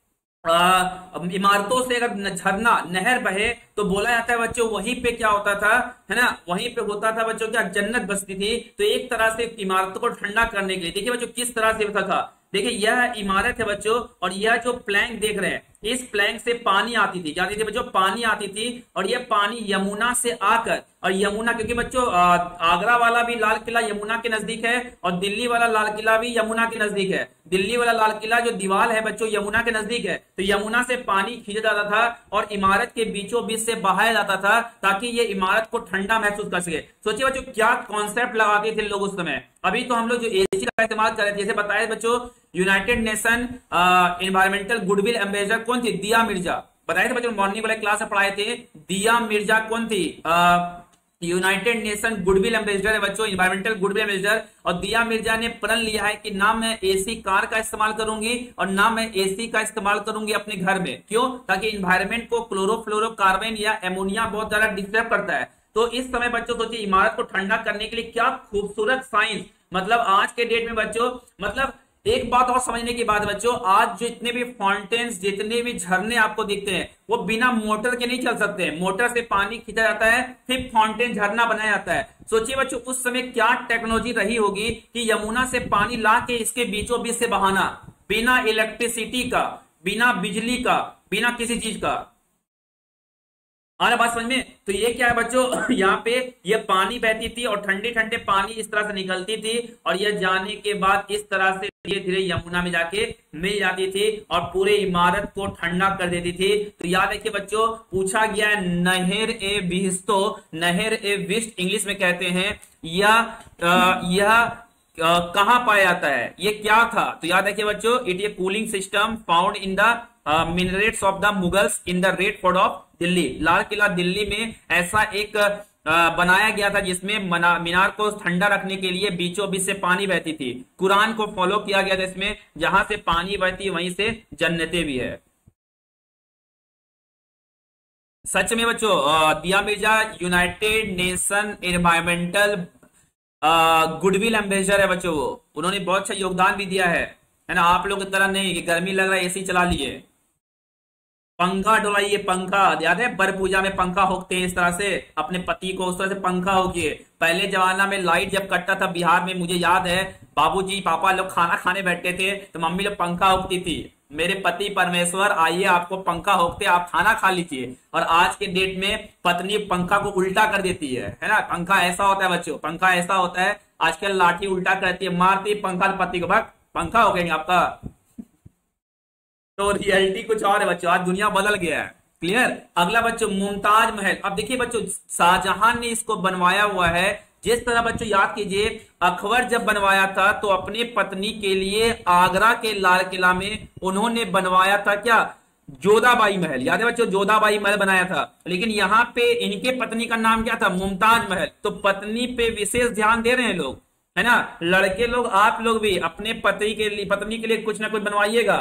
इमारतों से अगर झरना नहर बहे तो बोला जाता है बच्चों वहीं पे क्या होता था, है ना, वहीं पे होता था बच्चों क्या, जन्नत बसती थी। तो एक तरह से इमारतों को ठंडा करने के लिए देखिए बच्चों किस तरह से होता था। देखिए यह इमारत है बच्चों, और यह जो प्लैंक देख रहे हैं, इस प्लैंक से पानी आती थी, क्या आती थी बच्चों, पानी आती थी। और यह पानी यमुना से आकर, और यमुना क्योंकि बच्चों आगरा वाला भी लाल किला यमुना के नजदीक है, और दिल्ली वाला लाल किला भी यमुना के नजदीक है। दिल्ली वाला लाल किला जो दीवार है बच्चों यमुना के नजदीक है। तो यमुना से पानी खींचा जाता था और इमारत के बीचों बीच से बहाया जाता था ताकि ये इमारत को ठंडा महसूस कर सके। सोचिए बच्चों क्या कॉन्सेप्ट लगाते थे लोग उस समय। अभी तो हम लोग जो एसी का इस्तेमाल कर रहे थे, जैसे बताया बच्चों United Nation environmental goodwill ambassador कौन थी, दिया मिर्जा। बताए थे बच्चों मॉर्निंग वाले क्लास में पढ़ाए थे, दिया मिर्जा कौन थी, यूनाइटेड नेशन गुडविल एम्बेसडर है बच्चों, एनवायरमेंटल गुडविल एम्बेसडर। और दिया मिर्जा ने प्रण लिया है कि ना मैं एसी कार का इस्तेमाल करूंगी और ना मैं एसी का इस्तेमाल करूंगी अपने घर में। क्यों, ताकि इन्वायरमेंट को क्लोरोफ्लोरोकार्बन या एमोनिया बहुत ज्यादा डिस्टर्ब करता है। तो इस समय बच्चों सोचिए इमारत को ठंडा करने के लिए क्या खूबसूरत साइंस, मतलब आज के डेट में बच्चों, मतलब एक बात और समझने की बात बच्चों, आज जो इतने भी फाउंटेन्स, जितने भी झरने आपको दिखते हैं वो बिना मोटर के नहीं चल सकते हैं। मोटर से पानी खींचा जाता है फिर फाउंटेन झरना बनाया जाता है। सोचिए बच्चों उस समय क्या टेक्नोलॉजी रही होगी कि यमुना से पानी ला के इसके बीचों बीच से बहाना, बिना इलेक्ट्रिसिटी का, बिना बिजली का, बिना किसी चीज का। आ रहा बात समझ में। तो ये क्या है बच्चों, यहाँ पे ये पानी बहती थी और ठंडे ठंडे पानी इस तरह से निकलती थी, और ये जाने के बाद इस तरह से धीरे धीरे यमुना में जाके मिल जाती थी और पूरे इमारत को ठंडा कर देती थी। तो याद रखिए बच्चों, पूछा गया है नहर ए विशिष्टो, नहर ए विशिष्ट इंग्लिश में कहते हैं, यह यह कहां पाया जाता है, ये क्या था। तो याद रखिए बच्चों, it a cooling system found in the minarets of the Mughals in the red fort of Delhi. Lal Qila Delhi में ऐसा एक आ, बनाया गया था जिसमें मीनार को ठंडा रखने के लिए बीचों बीच से पानी बहती थी। कुरान को फॉलो किया गया था इसमें, जहां से पानी बहती वहीं से जन्नतें भी है। सच में बच्चों Dia Mirza United Nation environmental goodwill ambassador है बच्चों वो, उन्होंने बहुत अच्छा योगदान भी दिया है है ना। आप लोग की तरह नहीं कि गर्मी लग रहा है एसी चला लिए। पंखा डुलाइए, पंखा याद है बर पूजा में पंखा होते हैं इस तरह से, अपने पति को उस तरह से पंखा होगिए। पहले जमाना में लाइट जब कटता था बिहार में, मुझे याद है बाबूजी पापा लोग खाना खाने बैठते थे तो मम्मी लोग पंखा होती थी, मेरे पति परमेश्वर आइए आपको पंखा होते आप खाना खा लीजिए। और आज के डेट में पत्नी पंखा को उल्टा कर देती है है ना। पंखा ऐसा होता है बच्चों, पंखा ऐसा होता है आजकल लाठी उल्टा करती है, मारती है पंखा पति को, भाग पंखा हो गएंगे आपका। तो रियलिटी कुछ और है बच्चों, आज दुनिया बदल गया है। क्लियर। अगला बच्चों मुमताज महल। अब देखिए बच्चों शाहजहां ने इसको बनवाया हुआ है। जिस तरह बच्चों याद कीजिए अकबर जब बनवाया था तो अपने पत्नी के लिए आगरा के लाल किला में उन्होंने बनवाया था क्या, जोधाबाई महल। याद है बच्चों जोधाबाई महल बनाया था, लेकिन यहाँ पे इनके पत्नी का नाम क्या था, मुमताज महल। तो पत्नी पे विशेष ध्यान दे रहे हैं लोग, है ना। लड़के लोग आप लोग भी अपने पति के लिए पत्नी के लिए कुछ ना कुछ बनवाइएगा।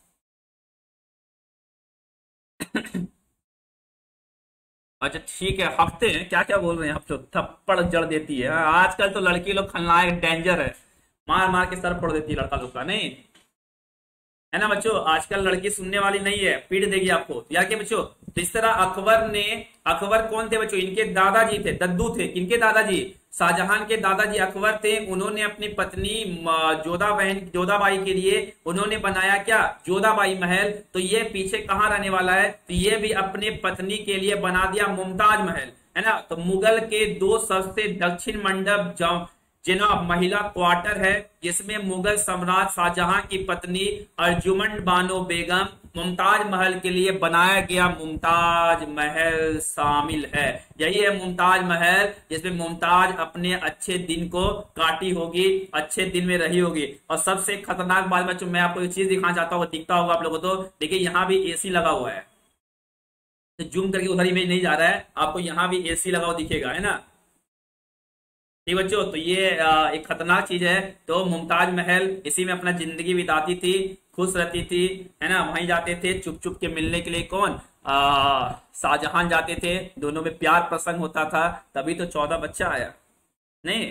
अच्छा ठीक है, हफ्ते हैं क्या क्या बोल रहे हैं आप लोग, थप्पड़ जड़ देती है। आजकल तो लड़की लोग खलनायक डेंजर है, मार मार के सर फोड़ देती है लड़का लोग का, नहीं है ना बच्चों। आजकल लड़की सुनने वाली नहीं है, पीट देगी आपको। यार के बच्चों इस तरह अकबर ने, अकबर कौन थे बच्चों, इनके दादाजी थे, दद्दू थे। किनके दादाजी, शाहजहां के दादाजी अकबर थे। उन्होंने अपनी पत्नी जोधा बहन जोधाबाई के लिए उन्होंने बनाया क्या, जोधाबाई महल। तो ये पीछे कहाँ रहने वाला है, तो ये भी अपने पत्नी के लिए बना दिया मुमताज महल, है ना। तो मुगल के दो सबसे दक्षिण मंडप जिना महिला क्वार्टर है, जिसमें मुगल सम्राट शाहजहां की पत्नी अर्जुमंड बानो बेगम मुमताज महल के लिए बनाया गया मुमताज महल शामिल है। यही है मुमताज महल, जिसमें मुमताज अपने अच्छे दिन को काटी होगी, अच्छे दिन में रही होगी। और सबसे खतरनाक बात बच्चों मैं आपको एक चीज दिखाना चाहता हूँ, दिखता होगा आप लोगों को। तो देखिए यहाँ भी एसी लगा हुआ है, तो जूम करके उधर इमेज नहीं जा रहा है, आपको यहाँ भी एसी लगा हुआ दिखेगा, है ना। ठीक बच्चों, तो ये एक खतरनाक चीज है। तो मुमताज महल इसी में अपना जिंदगी बिताती थी, खुश रहती थी, है ना। वहीं जाते थे चुप चुप के मिलने के लिए, कौन, शाहजहां जाते थे, दोनों में प्यार प्रसंग होता था, तभी तो चौदह बच्चा आया, नहीं।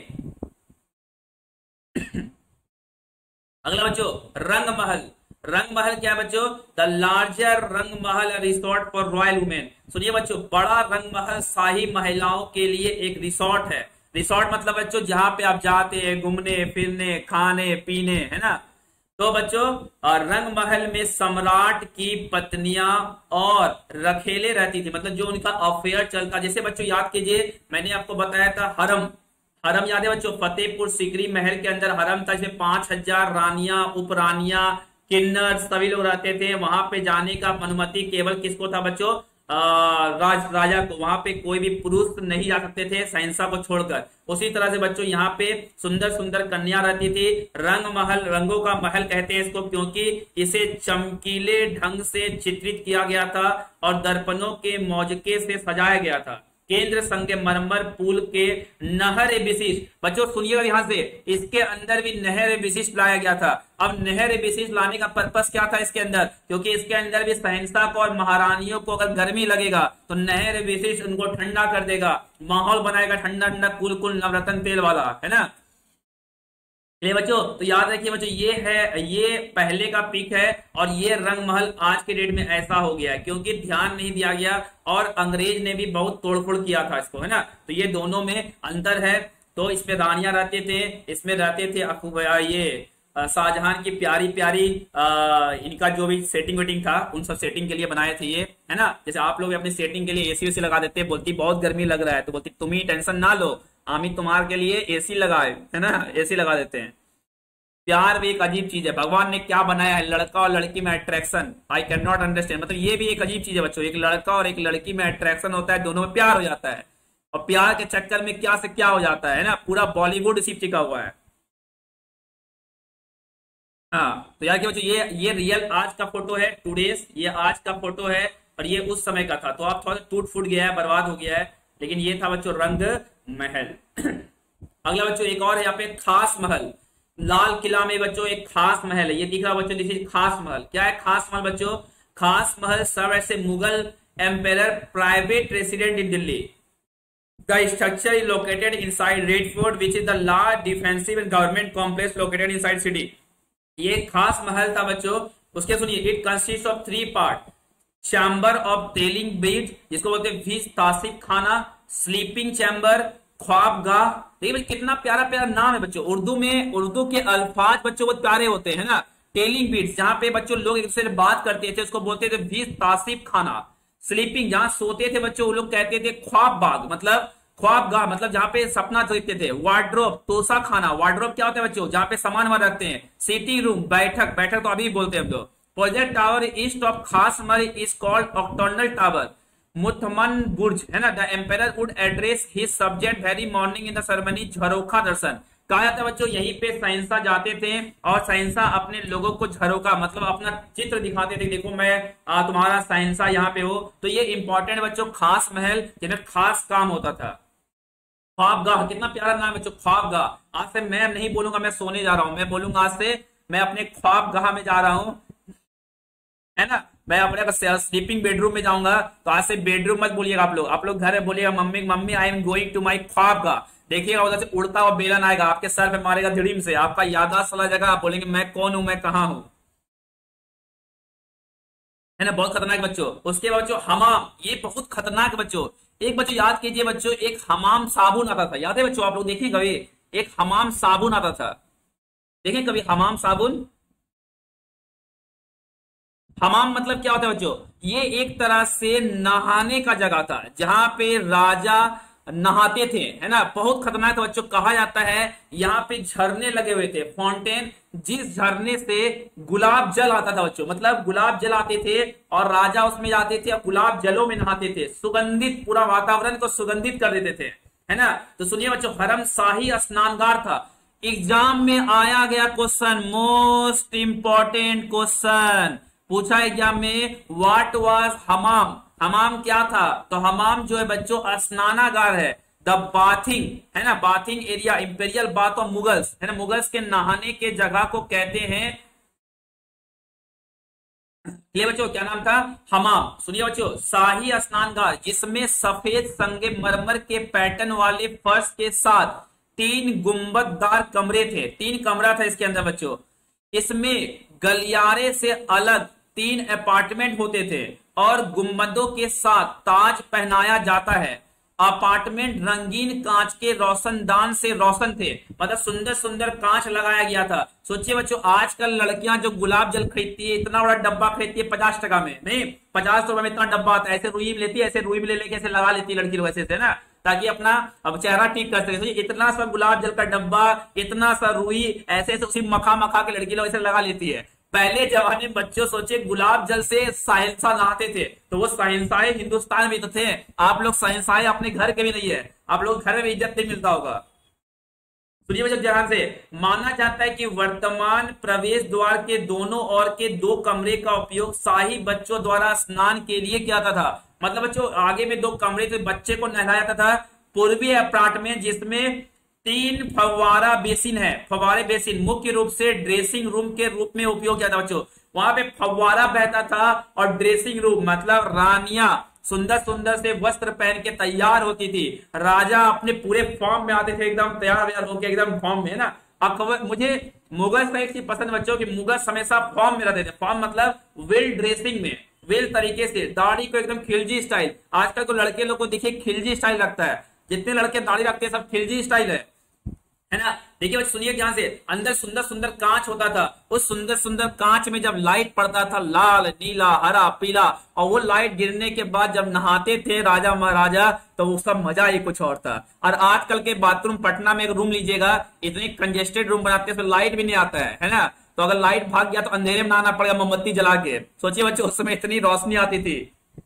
अगला बच्चों रंग महल। रंग महल क्या है बच्चों, द लार्जर रंग महल रिसोर्ट फॉर रॉयल वुमेन। सुनिए बच्चों, बड़ा रंग महल शाही महिलाओं के लिए एक रिसोर्ट है। रिसोर्ट मतलब बच्चों जहां पे आप जाते हैं घूमने फिरने खाने पीने, है ना। तो बच्चों रंग महल में सम्राट की पत्नियां और रखेले रहती थी, मतलब जो उनका अफेयर चलता। जैसे बच्चों याद कीजिए मैंने आपको बताया था हरम, हरम याद है बच्चों, फतेहपुर सीकरी महल के अंदर हरम था, इसमें पांच हजार रानियां उपरानियां किन्नर सभी लोग रहते थे। वहां पे जाने का अनुमति केवल किसको था बच्चों, राज राजा को। वहां पे कोई भी पुरुष नहीं जा सकते थे सहंसा को छोड़कर। उसी तरह से बच्चों यहाँ पे सुंदर सुंदर कन्या रहती थी। रंग महल, रंगों का महल कहते हैं इसको क्योंकि इसे चमकीले ढंग से चित्रित किया गया था और दर्पणों के मौजके से सजाया गया था। केंद्र संगमरमर पुल के नहर विशिष्ट, बच्चों सुनिएगा ध्यान से, इसके अंदर भी नहर विशिष्ट लाया गया था। अब नहर विशिष्ट लाने का पर्पस क्या था इसके अंदर, क्योंकि इसके अंदर भी शहंशाह को और महारानियों को अगर गर्मी लगेगा तो नहर विशिष्ट उनको ठंडा कर देगा, माहौल बनाएगा ठंडा ठंडा कुल कुल नवरत्न तेल वाला, है ना। ये बच्चों तो याद रखिए बच्चों, ये है ये पहले का पिक है और ये रंग महल आज के डेट में ऐसा हो गया है क्योंकि ध्यान नहीं दिया गया और अंग्रेज ने भी बहुत तोड़फोड़ किया था इसको, है ना। तो ये दोनों में अंतर है। तो इसमें रानियां रहते थे, इसमें रहते थे ये शाहजहां की प्यारी प्यारी आ, इनका जो भी सेटिंग वेटिंग था उन सब सेटिंग के लिए बनाए थे ये, है ना। जैसे आप लोग अपनी सेटिंग के लिए एसी वेसी लगा देते हैं, बोलती बहुत गर्मी लग रहा है तो बोलती तुम ही टेंशन ना लो, आमी तुम्हारे के लिए एसी लगाए, है ना, एसी लगा देते हैं। प्यार भी एक अजीब चीज है, भगवान ने क्या बनाया है, लड़का और लड़की में attraction, I can not understand. मतलब ये भी एक अजीब चीज है बच्चों, एक लड़का और एक लड़की में अट्रैक्शन होता है, दोनों में प्यार हो जाता है और प्यार के चक्कर में क्या से क्या हो जाता है ना, पूरा बॉलीवुड इसी टिका हुआ है। हाँ तो यार क्या बच्चों, ये ये रियल आज का फोटो है, टूडेज, ये आज का फोटो है और ये उस समय का था। तो आप थोड़ा टूट फूट गया है, बर्बाद हो गया है, लेकिन ये था बच्चों रंग महल। अगला बच्चों एक और है यहाँ पे खास महल। लाल किला में बच्चों एक खास महल है, ये दिख रहा बच्चों, दिस खास महल। क्या है खास महल बच्चों, Khas Mahal serve as a Mughal emperor private resident in Delhi. The structure is located inside Red Fort, which is the large defensive and government complex located inside city. ये खास महल था बच्चों। उसके सुनिए, it consist of three part, chamber of telling bridge जिसको बोलते हैं भीष तासिक खाना, स्लीपिंग चैम्बर, ख्वाबगाह। देखिए भाई कितना प्यारा प्यारा नाम है बच्चों। उर्दू में, उर्दू के अल्फाज बच्चों बहुत प्यारे होते हैं ना। टेलिंग ब्रिज जहां पे बच्चों लोग एक दूसरे से बात करते थे उसको बोलते थे भीष तासिक खाना। स्लीपिंग जहां सोते थे बच्चों वो लोग कहते थे ख्वाब बाग, मतलब ख्वाबगाह मतलब जहां पे सपना देखते थे। वार्डरोब तोसा खाना, वार्डरोब क्या होता है बच्चों, जहां पे सामान वामान रखते हैं। सिटिंग रूम बैठक, बैठक तो अभी बोलते हैं हम लोग। Project tower east of Khas Mahal is called octagonal tower. Muthamman Burj है ना। The emperor would address his subject very morning in the ceremony Jharokha Darshan. कहा जाता है बच्चों यहीं पे सहिंसा जाते थे और सहिंसा अपने लोगों को झरोखा मतलब अपना चित्र दिखाते थे, देखो मैं आ, तुम्हारा सहिंसा यहाँ पे हो। तो ये इंपॉर्टेंट बच्चों खास महल जिन्हें खास काम होता था। ख्वाबगाह, कितना प्यारा नाम है बच्चों, ख्वाबगाह। आज से मैं नहीं बोलूंगा मैं सोने जा रहा हूं, मैं बोलूंगा आज से मैं अपने ख्वाबगाह में जा रहा हूं, है ना। मैं अपने स्लीपिंग बेडरूम में जाऊंगा, तो आज से बेडरूम मत बोलिएगा आप लोग। आप लोग घर में बोलिएगा mummy mummy I am going to my Khwabgah. देखिएगा उधर से उड़ता हुआ बेलन आएगा आपके सर पे मारेगा धड़ीम से, आपका याददाश्त चला जाएगा, आप बोलेंगे मैं कौन हूं, मैं कहां हूं, है ना। बहुत खतरनाक बच्चों। उसके बाद बच्चों हमाम, ये बहुत खतरनाक बच्चों। एक बच्चों याद कीजिए बच्चों, एक हमाम साबुन आता था, याद है बच्चों, आप लोग देखिए कभी एक हमाम साबुन आता था, देखें कभी हमाम साबुन। हमाम मतलब क्या होता है बच्चों, ये एक तरह से नहाने का जगह था जहां पे राजा नहाते थे, है ना। बहुत खतरनाक बच्चों। कहा जाता है यहाँ पे झरने लगे हुए थे, फाउंटेन, जिस झरने से गुलाब जल आता था बच्चों, मतलब गुलाब जल आते थे और राजा उसमें जाते थे और गुलाब जलों में नहाते थे, सुगंधित पूरा वातावरण को सुगंधित कर देते थे, है ना। तो सुनिए बच्चों, हरम शाही स्नानगार था। एग्जाम में आया गया क्वेश्चन, मोस्ट इंपॉर्टेंट क्वेश्चन पूछा एग्जाम में, व्हाट वाज हमाम, हमाम क्या था। तो हमाम जो है बच्चों स्नानागार है, द बाथिंग, है ना, bathing area, imperial bath of Mughals, है ना, मुगल्स के नहाने के जगह को कहते हैं। ये बच्चों क्या नाम था, हमाम। सुनिए बच्चों, शाही स्नानगार जिसमें सफेद संगमरमर के पैटर्न वाले फर्श के साथ तीन गुंबददार कमरे थे, तीन कमरा था इसके अंदर बच्चों। इसमें गलियारे से अलग तीन अपार्टमेंट होते थे और गुंबदों के साथ ताज पहनाया जाता है। अपार्टमेंट रंगीन कांच के रोशनदान से रोशन थे, मतलब सुंदर सुंदर कांच लगाया गया था। सोचिए बच्चों, आजकल लड़कियां जो गुलाब जल खरीदती है, इतना बड़ा डब्बा खरीदती है पचास टका में, नहीं पचास रुपए में इतना डब्बा आता है, ऐसे रुई में लेती है, ऐसे रुई में ले लेके ऐसे लगा लेती है लड़की लोग ऐसे से ना, ताकि अपना अब चेहरा ठीक कर सके। इतना सा गुलाब जल का डब्बा, इतना सा रुई, ऐसे ऐसे उसी मखा मखा के लड़की लोग ऐसे लगा लेती है। पहले जमाने में बच्चों सोचे गुलाब जल से सहिंसा नहाते थे, तो वो सहिंसाए हिंदुस्तान में तो थे, आप लोग सहिंसाए अपने घर के भी नहीं है, आप लोग घर में इज्जत नहीं मिलता होगा। सुनिए बच्चों ध्यान से, माना जाता है कि वर्तमान प्रवेश द्वार के दोनों ओर के दो कमरे का उपयोग शाही बच्चों द्वारा स्नान के लिए किया जाता था। मतलब बच्चों आगे में दो कमरे थे, बच्चे को नहलाया जाता था। पूर्वी अपार्टमेंट जिसमें तीन फव्वारा बेसिन है, फव्वारे बेसिन मुख्य रूप से ड्रेसिंग रूम के रूप में उपयोग किया था बच्चों। वहां पे फव्वारा बहता था और ड्रेसिंग रूम मतलब रानियां सुंदर सुंदर से वस्त्र पहन के तैयार होती थी, राजा अपने पूरे फॉर्म में आते थे, एकदम तैयार व्यार होकर एकदम फॉर्म में, है ना। अकबर, मुझे मुगल का एक चीज पसंद बच्चों कि मुगल हमेशा फॉर्म में रहते थे, फॉर्म मतलब वेल ड्रेसिंग में, वेल तरीके से, दाढ़ी को एकदम खिलजी स्टाइल। आजकल को लड़के लोग को देखिए खिलजी स्टाइल लगता है, जितने लड़के दाढ़ी रखते हैं सब खिलजी स्टाइल है, है ना। देखिए बच्चे सुनिए ध्यान से, अंदर सुंदर सुंदर कांच होता था, उस सुंदर सुंदर कांच में जब लाइट पड़ता था, लाल नीला हरा पीला, और वो लाइट गिरने के बाद जब नहाते थे राजा महाराजा, तो उसका मजा ही कुछ और था। और आजकल के बाथरूम, पटना में एक रूम लीजिएगा, इतनी कंजेस्टेड रूम बनाते हैं, लाइट भी नहीं आता है, है ना। तो अगर लाइट भाग गया तो अंधेरे में नहाना पड़ेगा मोमबत्ती जला के। सोचिए बच्चे उस समय इतनी रोशनी आती थी।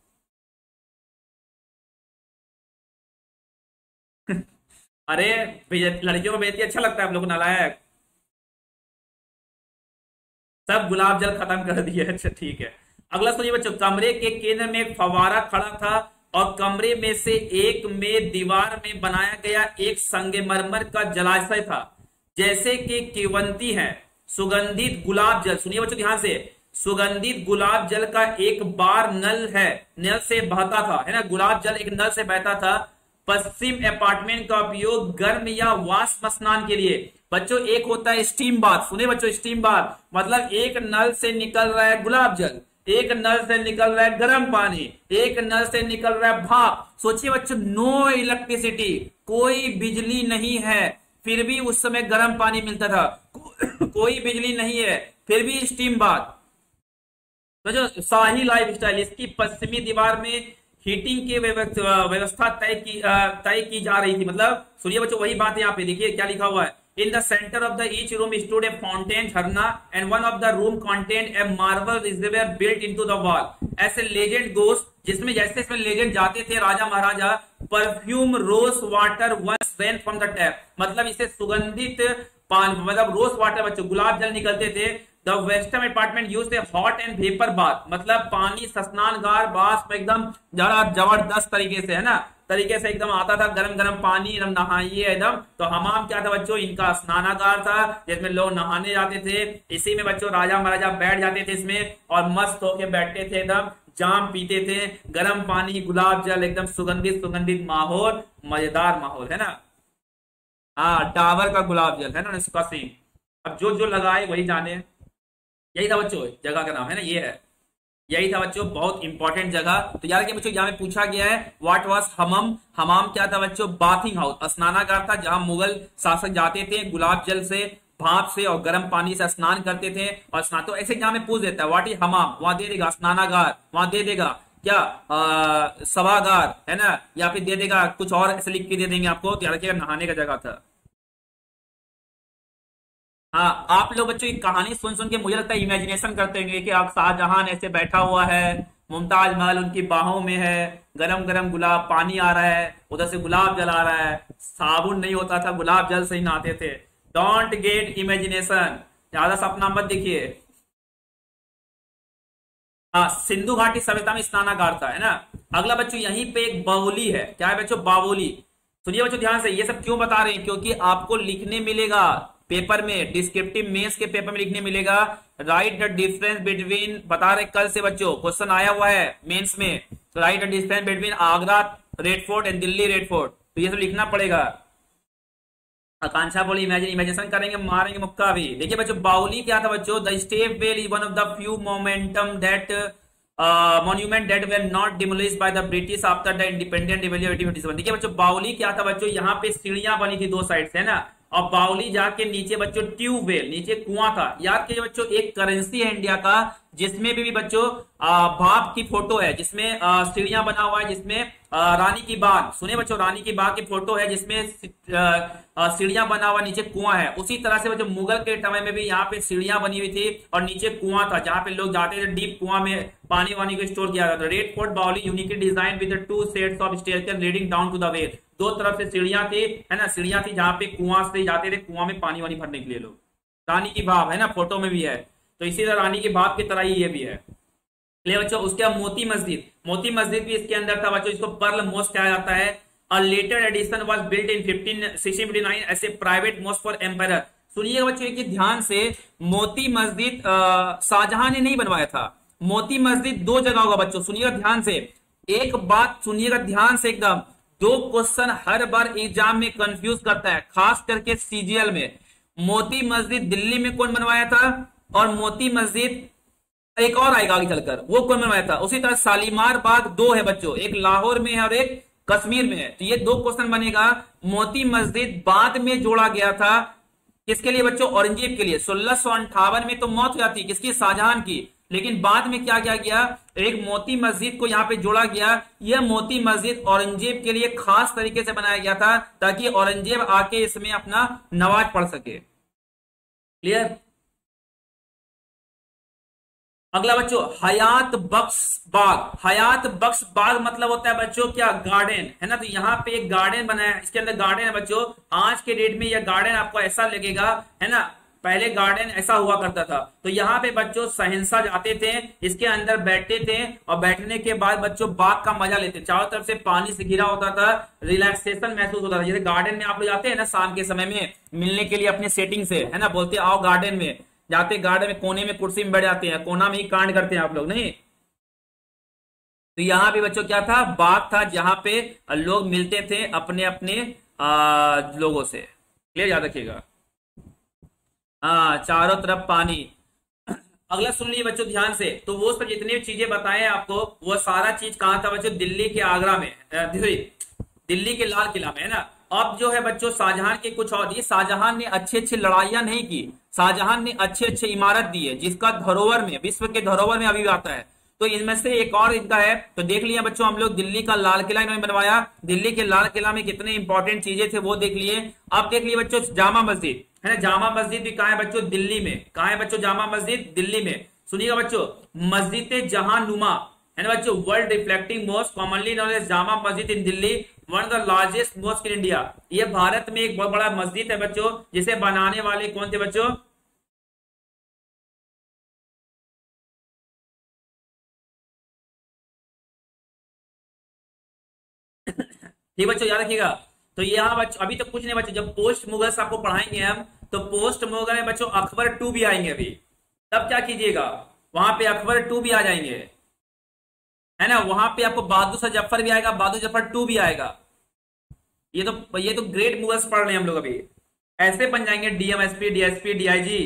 अरे लड़कियों को बेहद अच्छा लगता है, आप लोग नालायक, सब गुलाब जल खत्म कर दिए। अच्छा ठीक है, अगला सुनिए बच्चों, कमरे के केंद्र में एक फवारा खड़ा था और कमरे में से एक में दीवार में बनाया गया एक संगमरमर का जलाशय था, जैसे कि केवंती है। सुगंधित गुलाब जल, सुनिए बच्चों ध्यान से, सुगंधित गुलाब जल का एक बार नल है, नल से बहता था, है ना, गुलाब जल एक नल से बहता था। पश्चिम अपार्टमेंट का उपयोग गर्म या वाष्प स्नान के लिए। बच्चों एक होता है स्टीम बाथ, सुने बच्चों स्टीम बाथ मतलब एक नल से निकल रहा है गुलाब जल, एक नल से निकल रहा है गर्म पानी, एक नल से निकल रहा है भाप। सोचिए बच्चों नो इलेक्ट्रिसिटी, कोई बिजली नहीं है फिर भी उस समय गर्म पानी मिलता था। को, कोई बिजली नहीं है फिर भी स्टीम बाथ। तो जो शाही लाइफ स्टाइल, इसकी पश्चिमी दीवार में हीटिंग की व्यवस्था तय की तय की जा रही थी। मतलब सुनिए बच्चों वही बात है यहाँ पे, देखिए क्या लिखा हुआ है। In the center of the each room stood a fountain झरना and one of the room contained a marble reservoir built into the wall. ऐसे legend goes जिसमें जैसे इसमें legend जाते थे राजा महाराजा, perfume rose water once ran from the tap, मतलब इसे सुगंधित पानी मतलब रोज वाटर बच्चों गुलाब जल निकलते थे। The western apartment use a hot and vapour bath, मतलब पानी स्नानगार बाथ एकदम जबरदस्त तरीके से है ना तरीके से एकदम आता था, गरम गरम पानी एकदम नहाइए एकदम। तो हमाम क्या था बच्चों, इनका स्नानागार था जिसमें लोग नहाने जाते थे। इसी में बच्चों राजा महाराजा बैठ जाते थे इसमें और मस्त होके बैठते थे, एकदम जाम पीते थे, गरम पानी गुलाब जल एकदम सुगंधित सुगंधित माहौल, मजेदार माहौल है ना। हाँ डाबर का गुलाब जल है ना इसका सीन। अब जो जो लगाए वही जाने। यही था बच्चों जगह का नाम है ना, ये है यही था बच्चों बहुत इंपॉर्टेंट जगह। तो यार कि बच्चों यहाँ में पूछा गया है व्हाट वाज हमाम। हमाम क्या था बच्चों, बाथिंग हाउस, स्नानागार था जहां मुगल शासक जाते थे गुलाब जल से भाप से और गर्म पानी से स्नान करते थे और स्नान। तो ऐसे एग्जाम में पूछ देता है व्हाट इज हमाम, वहां दे देगा स्नानागार, वहां दे देगा क्या आ, सभागार है ना, या फिर दे देगा कुछ और ऐसे लिख के दे देंगे आपको। तो यार रखिएगा नहाने का जगह था। हाँ आप लोग बच्चों की कहानी सुन सुन के मुझे लगता है इमेजिनेशन करते होंगे कि आप शाहजहां ऐसे बैठा हुआ है, मुमताज महल उनकी बाहों में है, गरम गरम गुलाब पानी आ रहा है, उधर से गुलाब जल आ रहा है, साबुन नहीं होता था गुलाब जल से ही नहाते थे। डोंट गेट इमेजिनेशन, ज्यादा सपना मत देखिए। हाँ सिंधु घाटी सभ्यता में स्नानागार था है ना। अगला बच्चों यहीं पे एक बावली है, क्या है बच्चों बावली। सुनिए बच्चों ध्यान से, ये सब क्यों बता रहे हैं क्योंकि आपको लिखने मिलेगा पेपर में, डिस्क्रिप्टिव मेंस के पेपर में लिखने मिलेगा राइट द डिफरेंस बिटवीन, बता रहे कल से बच्चों क्वेश्चन आया हुआ है मेंस में, तो right the difference between Agra red fort and Delhi red fort, तो ये सब लिखना पड़ेगा। आकांक्षा बोली इमेजिन इमेजिनेशन करेंगे मारेंगे मुक्का भी। देखिए बच्चों बाउली क्या था बच्चों, the step well is one of the few momentum that monument that were not demolished by the British after the independent revolution eighteen fifty seven. देखिए बच्चों बाउली क्या था बच्चों, यहाँ पे सीढ़ियां बनी थी दो साइड से है ना, और बाउली जाके नीचे बच्चों ट्यूबवेल नीचे कुआं था। याद कीजिए बच्चों एक करेंसी है इंडिया का जिसमें भी, भी बच्चों भाप की फोटो है, जिसमें सीढ़ियां बना हुआ है, जिसमें आ, रानी की बाग, सुने बच्चों रानी की बाग की फोटो है जिसमें सीढ़ियां बना हुआ नीचे कुआं है। उसी तरह से बच्चों मुगल के समय में भी यहाँ पे सीढ़ियां बनी हुई थी और नीचे कुआं था जहां पे लोग जाते थे, डीप कुआं में पानी वानी को स्टोर किया जाता था। Red fort baoli uniquely design with two sets of staircase leading down to the well, दो तरफ से सीढ़ियां थी है ना, सीढ़ियां थी जहां पे कुआं से जाते थे, कुआं में पानी वानी भरने के लिए लोग। रानी की बाग है ना फोटो में भी है, तो इसी तरह रानी की बाग की तरह ही ये भी है। ले बच्चों उसके बाद मोती मस्जिद, मोती मस्जिद भी इसके अंदर था बच्चों, इसको पर्ल मोस्क कहा जाता है। A later addition was built in fifteen sixteen fifty nine as a private mosque for empire. सुनिएगा बच्चों एक ध्यान से, मोती मस्जिद शाहजहां ने नहीं बनवाया था। मोती मस्जिद दो जगह होगा बच्चों, सुनिएगा ध्यान से, एक बात सुनिएगा ध्यान से एकदम, दो क्वेश्चन हर बार एग्जाम में कंफ्यूज करता है खास करके सीजीएल में। मोती मस्जिद दिल्ली में कौन बनवाया था और मोती मस्जिद एक और आएगा आगे चलकर वो कौन बनवाया था। उसी तरह शालीमार बाग दो है बच्चों, एक लाहौर में है और एक कश्मीर में है, तो ये दो क्वेश्चन बनेगा। मोती मस्जिद बाद में जोड़ा गया था किसके लिए बच्चों, औरंगजेब के लिए। सोलह सौ अंठावन में तो मौत हो जाती किसकी, शाहजहां की, लेकिन बाद में क्या किया गया, एक मोती मस्जिद को यहाँ पे जोड़ा गया। यह मोती मस्जिद औरंगजेब के लिए खास तरीके से बनाया गया था ताकि औरंगजेब आके इसमें अपना नमाज पढ़ सके। क्लियर। अगला बच्चों हयात बख्श बाग, हयात बख्श बाग मतलब होता है बच्चों क्या, गार्डन है ना। तो यहाँ पे एक गार्डन बनाया है, इसके अंदर गार्डन है बच्चों। आज के डेट में यह गार्डन आपको ऐसा लगेगा है ना, पहले गार्डन ऐसा हुआ करता था। तो यहाँ पे बच्चों शहंशाह जाते थे, इसके अंदर बैठते थे और बैठने के बाद बच्चों बाग का मजा लेते, चारों तरफ से पानी से घिरा होता था, रिलैक्सेशन महसूस होता था। जैसे गार्डन में आप लोग जाते हैं ना शाम के समय में मिलने के लिए अपने सेटिंग से है ना, बोलते आओ गार्डन में, जाते गार्डन में कोने में कुर्सी में बैठ जाते हैं, कोना में ही कांड करते हैं आप लोग नहीं। तो यहाँ पे बच्चों क्या था, बाग था जहां पे लोग मिलते थे अपने अपने आ, लोगों से। क्लियर, याद रखिएगा। हाँ, चारों तरफ पानी। अगला सुन लीजिए बच्चों ध्यान से, तो वो सब जितनी भी चीजें बताए आपको, वो सारा चीज कहाँ था बच्चों, दिल्ली के आगरा में, दिल्ली के लाल किला में, है ना। अब जो है बच्चों शाहजहां के कुछ और, ये शाहजहां ने अच्छी अच्छी लड़ाइयां नहीं की, शाहजहां ने अच्छे अच्छे इमारत दी है जिसका धरोहर में, विश्व के धरोहर में अभी भी आता है। तो इनमें से एक और इनका है, तो देख लिया बच्चों हम लोग, दिल्ली का लाल किला इन्होंने बनवाया। दिल्ली के लाल किला में कितने इंपॉर्टेंट चीजें थे वो देख लिए। अब देख लिए बच्चों जामा मस्जिद, है ना। जामा मस्जिद भी कहाँ है बच्चों, दिल्ली में। कहाँ है बच्चों जामा मस्जिद, दिल्ली में। सुनिएगा बच्चों, मस्जिद जहां नुमा, है ना बच्चों, world reflecting mosque commonly known as Jama Masjid in Delhi, one of the largest mosque in India. ये भारत में एक बहुत बड़ा मस्जिद है बच्चों, जिसे बनाने वाले कौन थे बच्चों, ठीक बच्चों, याद रखिएगा। तो यहाँ बच्चों अभी तो कुछ नहीं बच्चों, जब पोस्ट मुगल्स आपको पढ़ाएंगे हम, तो पोस्ट मुगल में बच्चों अकबर टू भी आएंगे अभी, तब क्या कीजिएगा, वहां पे अकबर टू भी आ जाएंगे, है ना। वहां पे आपको बहादुर शाह जफर भी आएगा, बहादुर जफर टू भी आएगा। ये तो ये तो ग्रेट मुगल्स पढ़ रहे हैं हम लोग अभी, ऐसे बन जाएंगे DM, SP, DSP, DIG.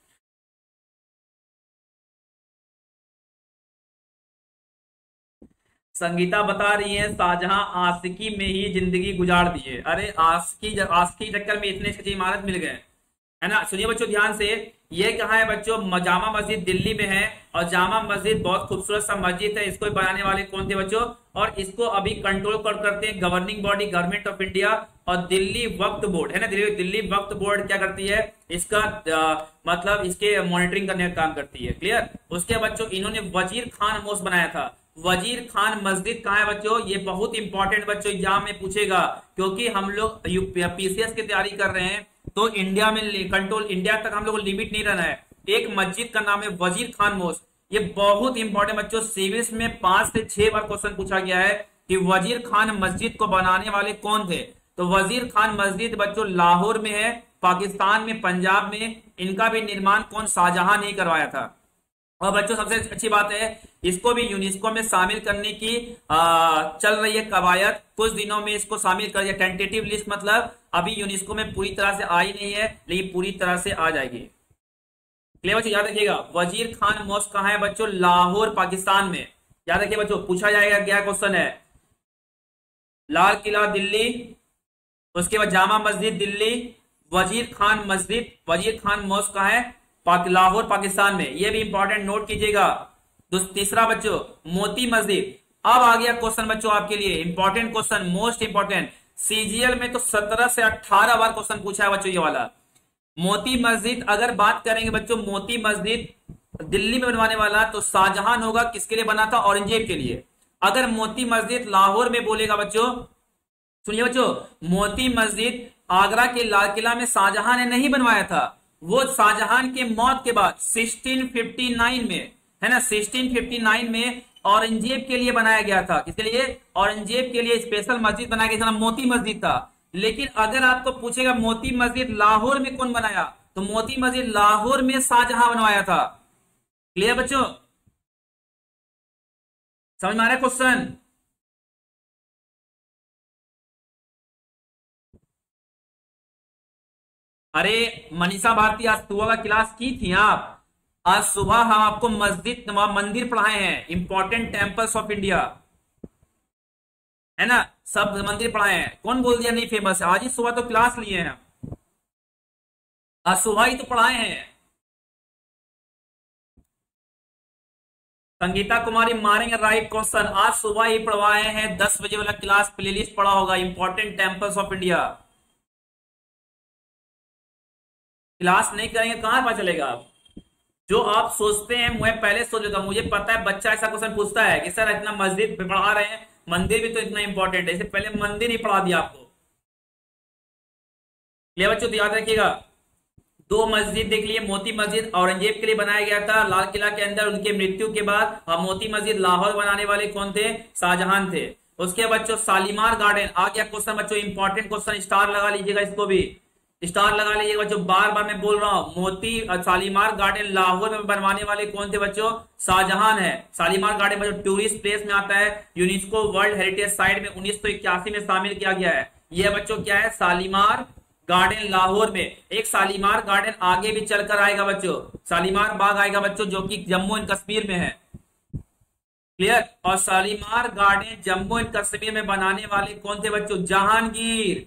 Sangeeta बता रही है शाहजहां आशिकी में ही जिंदगी गुजार दिए। अरे आशिकी आशिकी चक्कर में इतने अच्छी इमारत मिल गए, है ना। सुनिए बच्चों ध्यान से, ये कहाँ है बच्चों, जामा मस्जिद दिल्ली में है। और जामा मस्जिद बहुत खूबसूरत सा मस्जिद है, इसको बनाने वाले कौन थे बच्चों, और इसको अभी कंट्रोल कर करते हैं governing body government of India और दिल्ली वक्फ बोर्ड, है ना। दिल्ली दिल्ली वक्फ बोर्ड क्या करती है, इसका आ, मतलब इसके मॉनिटरिंग करने का काम करती है। क्लियर। उसके बच्चों इन्होंने वजीर खान मॉस्क बनाया था। वजीर खान मस्जिद कहाँ है बच्चों, ये बहुत इंपॉर्टेंट बच्चों एग्जाम में पूछेगा, क्योंकि हम लोग पीसीएस की तैयारी कर रहे हैं, तो इंडिया में कंट्रोल, इंडिया तक हम लोग को लिमिट नहीं रहना है। एक मस्जिद का नाम है वजीर खान मॉस्क, ये बहुत इंपॉर्टेंट बच्चों, सिविल्स में पांच से छह बार क्वेश्चन पूछा गया है कि वजीर खान मस्जिद को बनाने वाले कौन थे। तो वजीर खान मस्जिद बच्चों लाहौर में है, पाकिस्तान में, पंजाब में। इनका भी निर्माण कौन, शाहजहां ने करवाया था। और बच्चों सबसे अच्छी बात है, इसको भी यूनेस्को में शामिल करने की आ, चल रही है कवायद, कुछ दिनों में इसको शामिल कर दिया। टेंटेटिव लिस्ट मतलब अभी यूनेस्को में पूरी तरह से आई नहीं है, लेकिन पूरी तरह से आ जाएगी। क्लियर बच्चों, याद रखिएगा। वजीर खान मॉस्क कहाँ है बच्चों, लाहौर पाकिस्तान में। याद रखिए बच्चों, पूछा जाएगा क्या क्वेश्चन है, लाल किला दिल्ली, उसके बाद जामा मस्जिद दिल्ली, वजीर खान मस्जिद, वजीर खान मॉस्क कहाँ है, पाक, लाहौर पाकिस्तान में। ये भी इंपॉर्टेंट नोट कीजिएगा। तीसरा बच्चों मोती मस्जिद। अब आ गया क्वेश्चन बच्चों आपके लिए important question, most important. CGL में तो सत्रह से अठारह बार क्वेश्चन पूछा है बच्चों ये वाला। मोती मस्जिद अगर बात करेंगे बच्चों, मोती मस्जिद दिल्ली में बनवाने वाला तो शाहजहां होगा, किसके लिए बना था, औरंगजेब के लिए। अगर मोती मस्जिद लाहौर में बोलेगा बच्चों, सुनिए बच्चों, मोती मस्जिद आगरा के लाल किला में शाहजहां ने नहीं बनवाया था, वो शाहजहां के मौत के बाद सोलह सौ उनसठ में, है ना, सोलह सौ उनसठ में औरंगजेब के लिए बनाया गया था। किसके लिए, औरंगजेब के लिए स्पेशल मस्जिद बनाया गया था, मोती मस्जिद था। लेकिन अगर आपको पूछेगा मोती मस्जिद लाहौर में कौन बनाया, तो मोती मस्जिद लाहौर में शाहजहां बनवाया था। क्लियर बच्चों, समझ में आ रहा है क्वेश्चन। अरे मनीषा भारती, आज सुबह का क्लास की थी आप, आज सुबह हम आपको मस्जिद मंदिर पढ़ाए हैं, इंपॉर्टेंट टेम्पल्स ऑफ इंडिया, है ना, सब मंदिर पढ़ाए हैं। कौन बोल दिया नहीं फेमस है, आज ही सुबह तो क्लास लिए हैं, आज सुबह ही तो पढ़ाए हैं। संगीता कुमारी मारेंगे राइट क्वेश्चन, आज सुबह ही पढ़वाए हैं, दस बजे वाला क्लास प्लेलिस्ट पढ़ा होगा, important temples of India. Class नहीं करेंगे कहां पता चलेगा आप, जो आप सोचते हैं मैं पहले सोच लेता हूं, मुझे पता है बच्चा ऐसा क्वेश्चन पूछता है कि सर इतना मस्जिद पढ़ा रहे हैं, मंदिर भी तो इतना इंपॉर्टेंट है, इससे पहले मंदिर ही पढ़ा दिया आपको। ले बच्चों तो याद रखिएगा, दो मस्जिद देख लिए, मोती मस्जिद औरंगजेब के लिए बनाया गया था लाल किला के अंदर उनके मृत्यु के बाद, और मोती मस्जिद लाहौर बनाने वाले कौन थे, शाहजहां थे। उसके बच्चों शालीमार गार्डन आ गया क्वेश्चन बच्चों, इंपॉर्टेंट क्वेश्चन, स्टार लगा लीजिएगा इसको भी। स्टार लगा लीजिए बच्चों, बार बार मैं बोल रहा हूं। मोती शालीमार गार्डन लाहौर में बनवाने वाले कौन थे बच्चों? शाहजहां है। शालीमार गार्डन बच्चों टूरिस्ट प्लेस में आता है, यूनेस्को वर्ल्ड हेरिटेज साइट में उन्नीस सौ इक्यासी में शामिल किया गया है। यह बच्चों क्या है? शालीमार गार्डन लाहौर में। एक शालीमार गार्डन आगे भी चलकर आएगा बच्चों, शालीमार बाग आएगा बच्चों, जो कि जम्मू एंड कश्मीर में है। क्लियर? और शालीमार गार्डन जम्मू एंड कश्मीर में बनाने वाले कौन थे बच्चों? जहांगीर।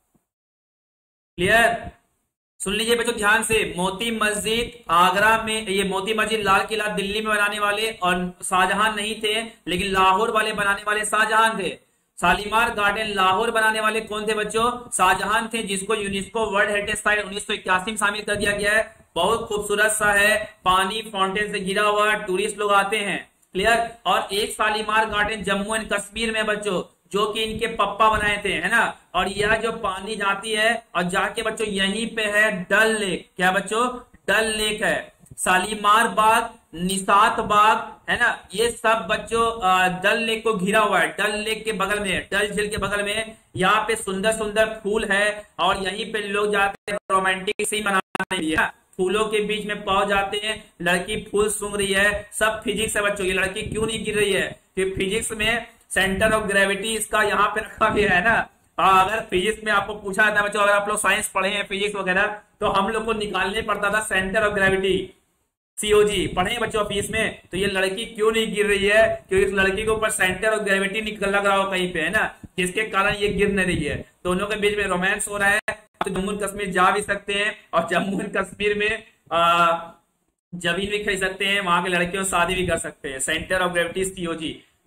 क्लियर? सुन लीजिए बच्चों ध्यान से, मोती मस्जिद आगरा में, ये मोती मस्जिद लाल किला दिल्ली में बनाने वाले और शाहजहां नहीं थे, लेकिन लाहौर वाले बनाने वाले शाहजहां थे। शालीमार गार्डन लाहौर बनाने वाले कौन थे बच्चों? शाहजहां थे, जिसको यूनेस्को वर्ल्ड हेरिटेज साइट उन्नीस सौ इक्यासी में शामिल कर दिया गया है। बहुत खूबसूरत सा है, पानी फाउंटेन से घिरा हुआ, टूरिस्ट लोग आते हैं। क्लियर? और एक शालीमार गार्डन जम्मू एंड कश्मीर में बच्चों, जो कि इनके पप्पा बनाए थे, है ना। और यह जो पानी जाती है और जाके बच्चों यहीं पे है डल लेक। क्या बच्चों? डल लेक है। शालीमार बाग, निशात बाग, है ना, ये सब बच्चों डल लेक को घिरा हुआ है। डल लेक के बगल में, डल झील के बगल में यहाँ पे सुंदर सुंदर फूल है और यहीं पे लोग जाते हैं रोमांटिक सीन बनाने के लिए। फूलों के बीच में पहुंच जाते हैं, लड़की फूल सूंघ रही है, सब फिजिक्स है बच्चों। ये लड़की क्यों नहीं गिर रही है? कि फिजिक्स में सेंटर ऑफ ग्रेविटी इसका यहाँ पे रखा गया है ना। अगर फिजिक्स में आपको पूछा था बच्चों, अगर आप लोग साइंस पढ़े हैं फिजिक्स वगैरह, तो हम लोग को निकालने पड़ता था सेंटर ऑफ ग्रेविटी, सीओजी पढ़े हैं बच्चों ऑफिस में। तो ये लड़की क्यों नहीं गिर रही है? क्योंकि इस लड़की के ऊपर सेंटर ऑफ ग्रेविटी निकल लग रहा हो कहीं पे, है ना, जिसके कारण ये गिर नहीं रही है। दोनों के बीच में रोमांस हो रहा है। तो जम्मू एंड कश्मीर जा भी सकते हैं और जम्मू एंड कश्मीर में आ, जमीन भी खरीद सकते हैं, वहां के लड़कियों शादी भी कर सकते हैं। Centre of gravity COG.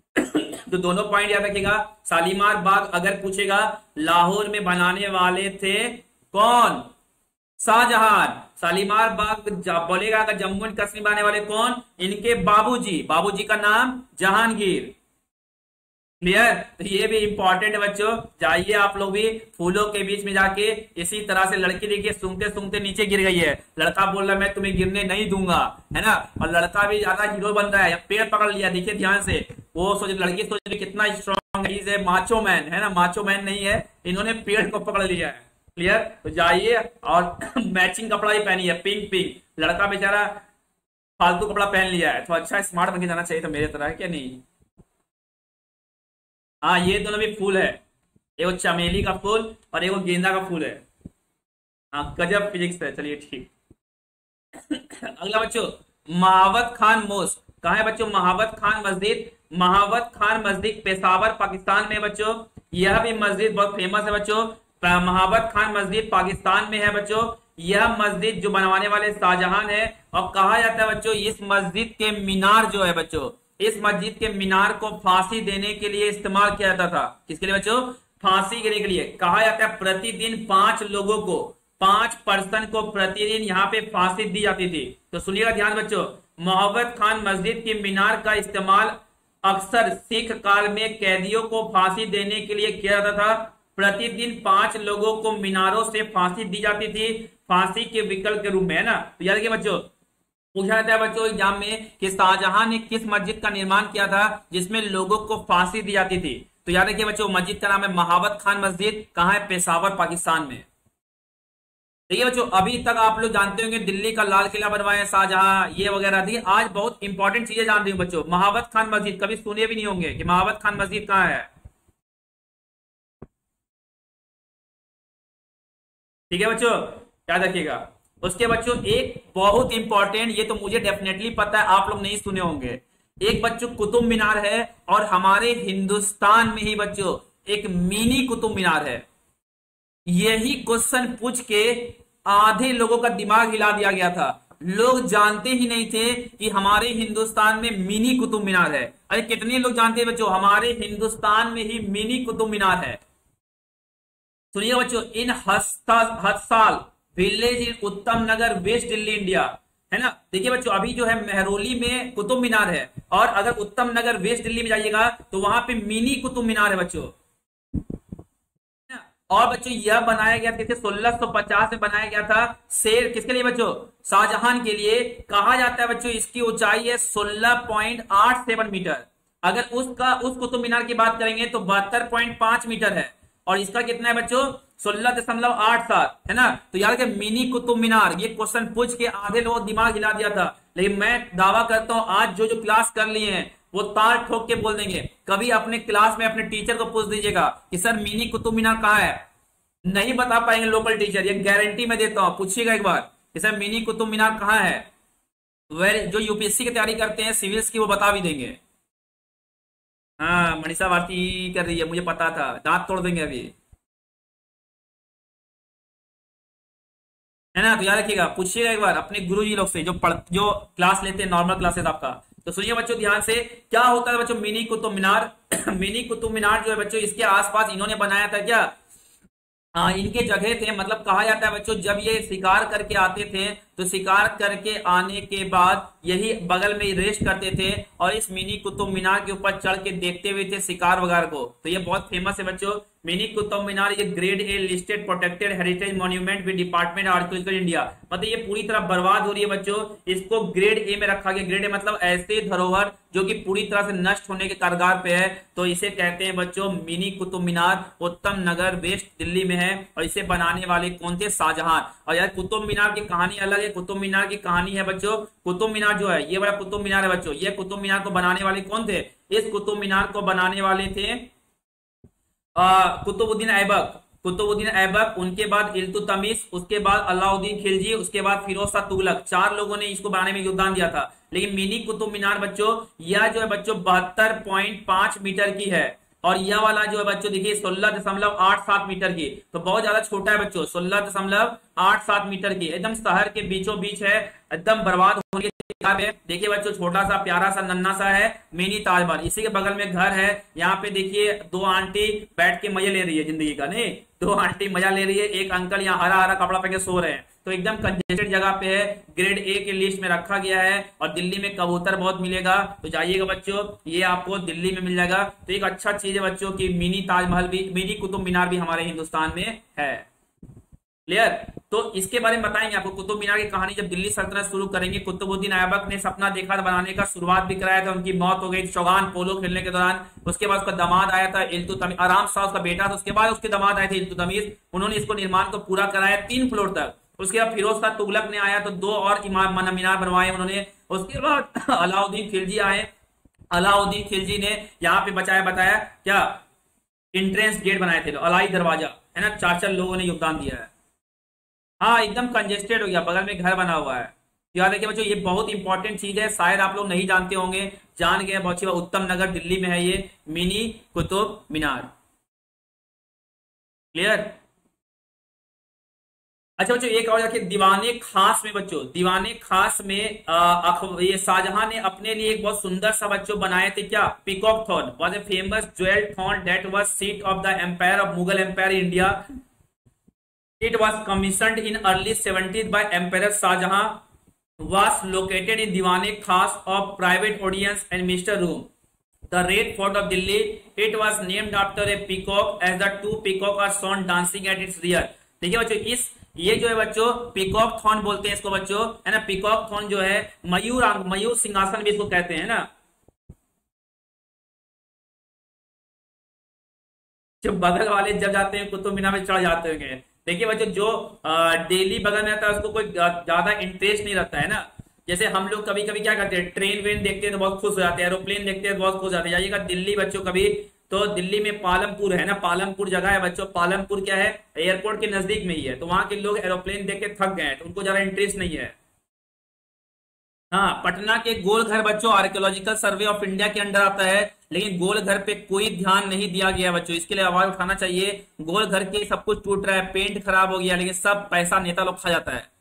तो दोनों पॉइंट याद रखिएगा। शालीमार बाग अगर पूछेगा लाहौर में बनाने वाले थे कौन? शाहजहां। शालीमार बाग बोलेगा अगर जम्मू एंड कश्मीर बनाने वाले कौन? इनके बाबूजी। बाबूजी का नाम जहांगीर। क्लियर? तो ये भी इंपॉर्टेंट है बच्चों। जाइए आप लोग भी फूलों के बीच में जाके इसी तरह से लड़की देखिए सूंघते सूंघते नीचे गिर गई है। लड़का बोल रहा है मैं तुम्हें गिरने नहीं दूंगा, है ना। और लड़का भी ज्यादा हीरो बन रहा है, पेड़ पकड़ लिया। देखिए ध्यान से, वो सोच लड़की सोच रही कितना स्ट्रॉन्ग है, माचो मैन है ना। माचो मैन नहीं है, इन्होंने पेड़ को पकड़ लिया है। क्लियर? तो जाइए और मैचिंग कपड़ा ही पहनी है, पिंक पिंक। लड़का बेचारा फालतू कपड़ा पहन लिया है, तो अच्छा स्मार्ट बन के जाना चाहिए था मेरे तरह, है क्या नहीं? हाँ, ये दोनों भी फूल है, एगो चमेली का फूल और एगो गेंदा का फूल है। हाँ, गजब फिजिक्स है। चलिए ठीक। अगला बच्चों, महावत खान मोस्क कहाँ है बच्चों? महावत खान मस्जिद। महावत खान मस्जिद पेशावर पाकिस्तान में बच्चों। यह भी मस्जिद बहुत फेमस है बच्चों। महावत खान मस्जिद पाकिस्तान में है बच्चों। यह मस्जिद जो बनवाने वाले शाहजहां है। और कहा जाता है बच्चों इस मस्जिद के मीनार जो है बच्चों, इस मस्जिद के मीनार को फांसी देने के लिए इस्तेमाल किया जाता था। किसके लिए बच्चों? फांसी देने के लिए। कहा जाता है प्रतिदिन पांच लोगों को, पांच पर्सन को प्रतिदिन यहाँ पे फांसी दी जाती थी। तो सुनिएगा ध्यान बच्चों, महावत खान मस्जिद के मीनार का इस्तेमाल अक्सर सिख काल में कैदियों को फांसी देने के लिए किया जाता था। प्रतिदिन पांच लोगों को मीनारों से फांसी दी जाती थी, फांसी के विकल्प के रूप में, है ना। तो याद रखिए बच्चों, पूछा जाता है बच्चों एग्जाम में कि शाहजहां ने किस मस्जिद का निर्माण किया था जिसमें लोगों को फांसी दी जाती थी। तो याद रखिए बच्चों, मस्जिद का नाम है महावत खान मस्जिद। कहां है? पेशावर पाकिस्तान में। देखिए बच्चों, अभी तक आप लोग जानते होंगे दिल्ली का लाल किला बनवाया शाहजहां, ये वगैरह। देखिए आज बहुत इंपॉर्टेंट चीजें जान रही हूँ बच्चों। महावत खान मस्जिद कभी सुने भी नहीं होंगे कि महावत खान मस्जिद कहाँ है। ठीक है बच्चों, याद रखिएगा। उसके बच्चों एक बहुत इंपॉर्टेंट, ये तो मुझे डेफिनेटली पता है आप लोग नहीं सुने होंगे। एक बच्चों कुतुब मीनार है और हमारे हिंदुस्तान में ही बच्चों एक मिनी कुतुब मीनार है। यही क्वेश्चन पूछ के आधे लोगों का दिमाग हिला दिया गया था। लोग जानते ही नहीं थे कि हमारे हिंदुस्तान में मिनी कुतुब मीनार है। अरे कितने लोग जानते हैं बच्चों हमारे हिंदुस्तान में ही मिनी कुतुब मीनार है? सुनिए बच्चों, इन हस्ताल विलेज इन उत्तम नगर वेस्ट दिल्ली इंडिया, है ना। देखिए बच्चों, अभी जो है मेहरौली में कुतुब मीनार है और अगर उत्तम नगर वेस्ट दिल्ली में जाइएगा तो वहां पे मिनी कुतुब मीनार है बच्चों। और बच्चों यह बनाया गया था सोलह सौ पचास में बनाया गया था। शेर किसके लिए बच्चों? शाहजहां के लिए। कहा जाता है बच्चों इसकी ऊंचाई है सोलह पॉइंट आठ सेवन मीटर। अगर उसका उस कुतुब मीनार की बात करेंगे तो बहत्तर पॉइंट पांच मीटर है। और इसका कितना है बच्चों? सोलह दशमलव आठ सात है ना। तो यार के मिनी कुतुब मीनार, ये क्वेश्चन पूछ के आधे लोग दिमाग हिला दिया था, लेकिन मैं दावा करता हूं आज जो जो क्लास कर लिए हैं वो ताल ठोक के बोल देंगे। कभी अपने क्लास में अपने टीचर को पूछ दीजिएगा कि सर मिनी कुतुब मीनार कहाँ है, नहीं बता पाएंगे लोकल टीचर, ये गारंटी मैं देता हूं। पूछिएगा एक बार कि सर मिनी कुतुब मीनार कहाँ है, वे जो यूपीएससी की तैयारी करते हैं सिविल्स की वो बता भी देंगे। हाँ मनीषा भारती कर रही है, मुझे पता था, दांत तोड़ देंगे अभी, है ना। तो याद रखिएगा, पूछिएगा एक बार अपने गुरुजी लोग से जो पढ़ जो क्लास लेते हैं, नॉर्मल क्लासेस आपका। तो सुनिए बच्चों ध्यान से, क्या होता है बच्चों मिनी कुतुब मीनार। मिनी कुतुब मीनार जो है बच्चों, इसके आसपास इन्होंने बनाया था क्या, हाँ इनके जगह थे, मतलब कहा जाता है बच्चों जब ये शिकार करके आते थे तो शिकार करके आने के बाद यही बगल में रेस्ट करते थे और इस मिनी कुतुब मीनार के ऊपर चढ़ के देखते हुए थे शिकार वगैरह को। तो ये बहुत फेमस है बच्चों मिनी कुतुब मीनार। ये grade A listed protected heritage monument with department archaeological India, मतलब ये पूरी तरह बर्बाद हो रही है बच्चों, इसको ग्रेड ए में रखा गया। ग्रेड ए मतलब ऐसे धरोहर जो कि पूरी तरह से नष्ट होने के कगार पे है, तो इसे कहते हैं बच्चों मिनी कुतुब मीनार। उत्तम नगर वेस्ट दिल्ली में है और इसे बनाने वाले कौन थे, शाहजहां। और यार कुतुब मीनार की कहानी अलग है, कुतुब मीनार की कहानी है बच्चों, कुतुब मीनार जो है ये बड़ा कुतुब मीनार है बच्चों, ये कुतुब मीनार को बनाने वाले कौन थे, इस कुतुब मीनार को बनाने वाले थे कुतुबुद्दीन ऐबक। कुतुबुद्दीन ऐबक, उनके बाद इल्तुतमिश, उसके बाद अलाउद्दीन खिलजी, उसके बाद फिरोज शाह तुगलक, चार लोगों ने इसको बनाने में योगदान दिया था। लेकिन मिनी कुतुब मीनार बच्चों यह जो है बच्चों बहत्तर पॉइंट पांच मीटर की है और यह वाला जो है बच्चों देखिए सोलह दशमलव आठ सात मीटर की, तो बहुत ज्यादा छोटा है बच्चों, सोलह दशमलव आठ सात मीटर की, एकदम शहर के बीचों बीच है, एकदम बर्बाद होने के कगार पे। देखिए बच्चों छोटा सा प्यारा सा नन्ना सा है मिनी ताजमहल, इसी के बगल में घर है। यहाँ पे देखिए दो आंटी बैठ के मजे ले रही है जिंदगी का, नहीं दो आंटी मजा ले रही है, एक अंकल यहाँ हरा हरा कपड़ा पहन के सो रहे हैं। तो एकदम कंजेस्टेड जगह पे है, ग्रेड ए के लिस्ट में रखा गया है और दिल्ली में कबूतर बहुत मिलेगा, तो जाइएगा बच्चों, ये आपको दिल्ली में मिल जाएगा। तो एक अच्छा चीज है बच्चों की मिनी ताजमहल भी, मिनी कुतुब मीनार भी हमारे हिंदुस्तान में है। क्लियर। तो इसके बारे में बताएंगे आपको कुतुब मीनार की कहानी। जब दिल्ली सल्तनत शुरू करेंगे, कुतुबुद्दीन ऐबक ने सपना देखा था बनाने का, शुरुआत भी कराया था, उनकी मौत हो गई चौगान पोलो खेलने के दौरान। उसके बाद उसका दामाद आया था इल्तुतमिश, आराम शाह उसका बेटा था, उसके बाद उसके दामाद आए थे इल्तुतमिश, उन्होंने इसको निर्माण को पूरा कराया तीन फ्लोर तक। उसके बाद फिरोज शाह तुगलक ने आया तो दो और इमाम मीनार बनवाए उन्होंने। उसके बाद अलाउद्दीन खिलजी आए, अलाउद्दीन खिलजी ने यहाँ पे बचाया बताया क्या इंट्रेंस गेट बनाए थे, अलाई दरवाजा, है ना, चार चार लोगों ने योगदान दिया है। हाँ एकदम कंजेस्टेड हो गया, बगल में घर बना हुआ है। याद रखिए बच्चों ये बहुत इंपॉर्टेंट चीज है, शायद आप लोग नहीं जानते होंगे, जान गए बहुत अच्छी बात। उत्तम नगर दिल्ली में है ये मिनी कुतुब मीनार। क्लियर। अच्छा बच्चों एक और देखिए दीवाने खास में, बच्चों दीवाने खास में आ, ये शाहजहां ने अपने लिए एक बहुत सुंदर सा बच्चों बनाए थे क्या, peacock throne was a famous jewel throne that was seat of the empire of Mughal empire India. It was commissioned in early seventies by Emperor Shahjahan, was located in Diwan-e Khas of private audience and Mister Room, the Red Fort of Delhi. It was named after a peacock as the two peacock are shown dancing at its rear. देखिए बच्चों इस ये जो है बच्चों peacock thorn बोलते हैं इसको बच्चों, है ना। पीकॉक थॉर्न जो है मयूर मयूर सिंहासन भी इसको कहते हैं ना। जब बगल वाले जब जाते हैं कुतुब मीनार में चढ़ जाते होंगे। देखिए बच्चों जो डेली बगल में रहता है उसको कोई ज्यादा इंटरेस्ट नहीं रहता है ना। जैसे हम लोग कभी कभी क्या करते हैं, ट्रेन वेन देखते हैं तो बहुत खुश हो जाते हैं, एरोप्लेन देखते हैं तो बहुत खुश हो जाते हैं। जाइएगा दिल्ली बच्चों कभी, तो दिल्ली में पालमपुर है ना, पालमपुर जगह है बच्चों, पालमपुर क्या है एयरपोर्ट के नजदीक में ही है, तो वहां के लोग एरोप्लेन देख के थक गए हैं तो उनको ज्यादा इंटरेस्ट नहीं है। हाँ पटना के गोल घर बच्चों आर्कियोलॉजिकल सर्वे ऑफ इंडिया के अंडर आता है, लेकिन गोल घर पे कोई ध्यान नहीं दिया गया बच्चों, इसके लिए आवाज उठाना चाहिए। गोल घर के सब कुछ टूट रहा है, पेंट खराब हो गया, लेकिन सब पैसा नेता लोग खा जाता है।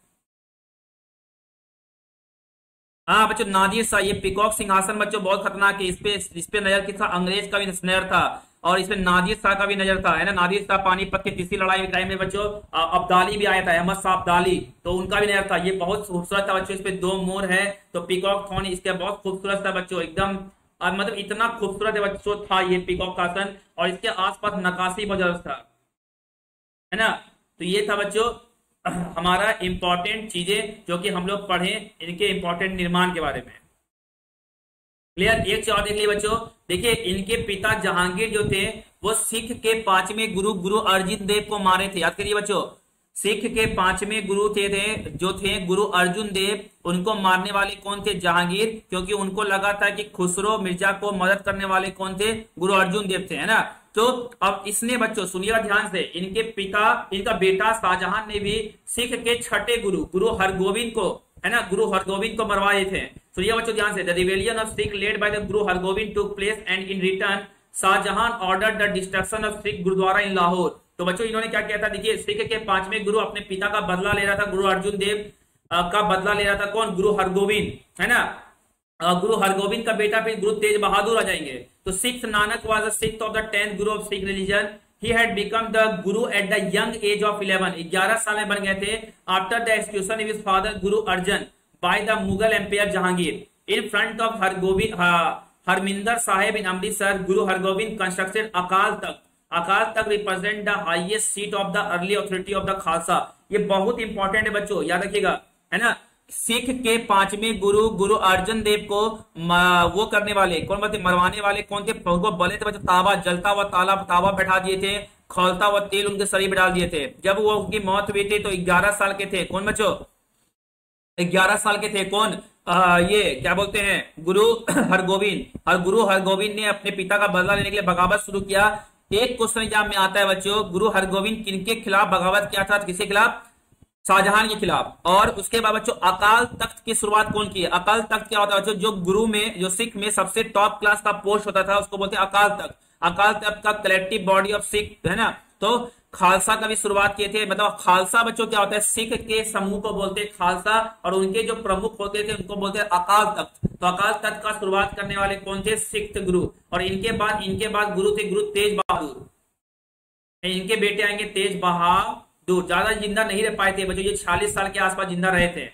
हाँ बच्चों नादिर शाह, ये पिकॉक सिंहासन बच्चों बहुत खतरनाक है, इसपे इसपे नजर किस था, अंग्रेज का भी नजर था और इसमें नादिर शाह का भी नजर था, है ना। नादिर शाह पानीपत की तीसरी लड़ाई के टाइम में बच्चों अब्दाली भी आया था, अहमद शाह अब्दाली, तो उनका भी नजर था। ये बहुत खूबसूरत था बच्चों, इसपे दो मोर है, तो पिकॉक थॉर्न इसके बहुत खूबसूरत था बच्चों, एकदम मतलब इतना खूबसूरत है बच्चों था ये पिकॉक का आसन, और इसके आसपास नकाशी बहुत जबरदस्त था, है ना। तो ये था बच्चों हमारा इंपॉर्टेंट चीजें जो कि हम लोग पढ़े, इनके इंपॉर्टेंट निर्माण के बारे में। क्लियर। एक चीज और देख लीजिए बच्चों, देखिए इनके पिता जहांगीर जो थे वो सिख के पांचवें गुरु गुरु अर्जुन देव को मारे थे। याद करिए बच्चों, सिख के पांचवें गुरु थे, थे जो थे गुरु अर्जुन देव, उनको मारने वाले कौन थे? जहांगीर, क्योंकि उनको लगा था कि खुसरो मिर्जा को मदद करने वाले कौन थे? गुरु अर्जुन देव थे, है ना। तो अब इसने बच्चों सुनिएगा ध्यान से, इनके पिता इनका बेटा शाहजहां ने भी सिख के छठे गुरु गुरु हरगोविंद को, है ना, गुरु हरगोविंद को मरवाए थे। सुनिए बच्चों ध्यान से, the rebellion of Sikh led by the Guru Hargobind took place and in return Shahjahan ordered the destruction of Sikh gurudwara in Lahore. तो बच्चों इन्होंने क्या किया था? देखिए सिख के पांचवें गुरु अपने पिता का बदला ले रहा था, गुरु अर्जुन देव का बदला ले रहा था कौन? गुरु हरगोविंद, है ना। गुरु हरगोविंद का बेटा फिर गुरु तेज बहादुर आ जाएंगे। तो sixth Nanak was the sixth of the tenth Guru of Sikh religion. He had become the Guru at the young age of eleven, ग्यारह साल में बन गए थे। After the execution of his father Guru Arjan by the Mughal empire Jahangir in front of Hargobind Harmandir Sahib in Amritsar, Guru Hargobind constructed Akal Takht. Akal Takht represent the highest seat of the early authority of the Khalsa. ये बहुत important है बच्चों, याद रखिएगा, है ना। सिख के पांचवें गुरु गुरु अर्जुन देव को वो करने वाले कौन थे? मरवाने वाले कौन थे? वो बोले थे बच्चों तावा, जलता हुआ ताला तावा बैठा दिए थे, खौलता हुआ तेल उनके शरीर में डाल दिए थे। जब वो उनकी मौत हुई थी तो ग्यारह साल के थे। कौन बच्चों? ग्यारह साल के थे। कौन? आ, ये क्या बोलते हैं? गुरु हरगोविंद। और गुरु हरगोविंद ने अपने पिता का बदला लेने के लिए बगावत शुरू किया। एक क्वेश्चन एग्जाम में आता है बच्चों, गुरु हरगोविंद किनके खिलाफ बगावत किया था? किसके खिलाफ? शाहजहां के खिलाफ। और उसके बाद बच्चों अकाल तख्त की शुरुआत कौन की है? अकाल तख्त क्या होता है बच्चों? जो गुरु में, जो सिख में सबसे टॉप क्लास का पोस्ट होता था उसको बोलते हैं अकाल तख्त। अकाल तख्त का कलेक्टिव बॉडी ऑफ सिख, है ना। तो खालसा का भी शुरुआत किए थे। मतलब खालसा बच्चों क्या होता है? सिख के समूह को बोलते हैं खालसा, और उनके जो प्रमुख होते थे उनको बोलते हैं अकाल तख्त। तो अकाल तख्त का शुरुआत करने वाले कौन थे? सिख गुरु। और इनके बाद इनके बाद गुरु थे गुरु तेज बहादुर। इनके बेटे आएंगे तेज बहादुर। ज्यादा जिंदा नहीं रह पाए थे बच्चों, ये छियालीस साल के आसपास जिंदा रहे थे।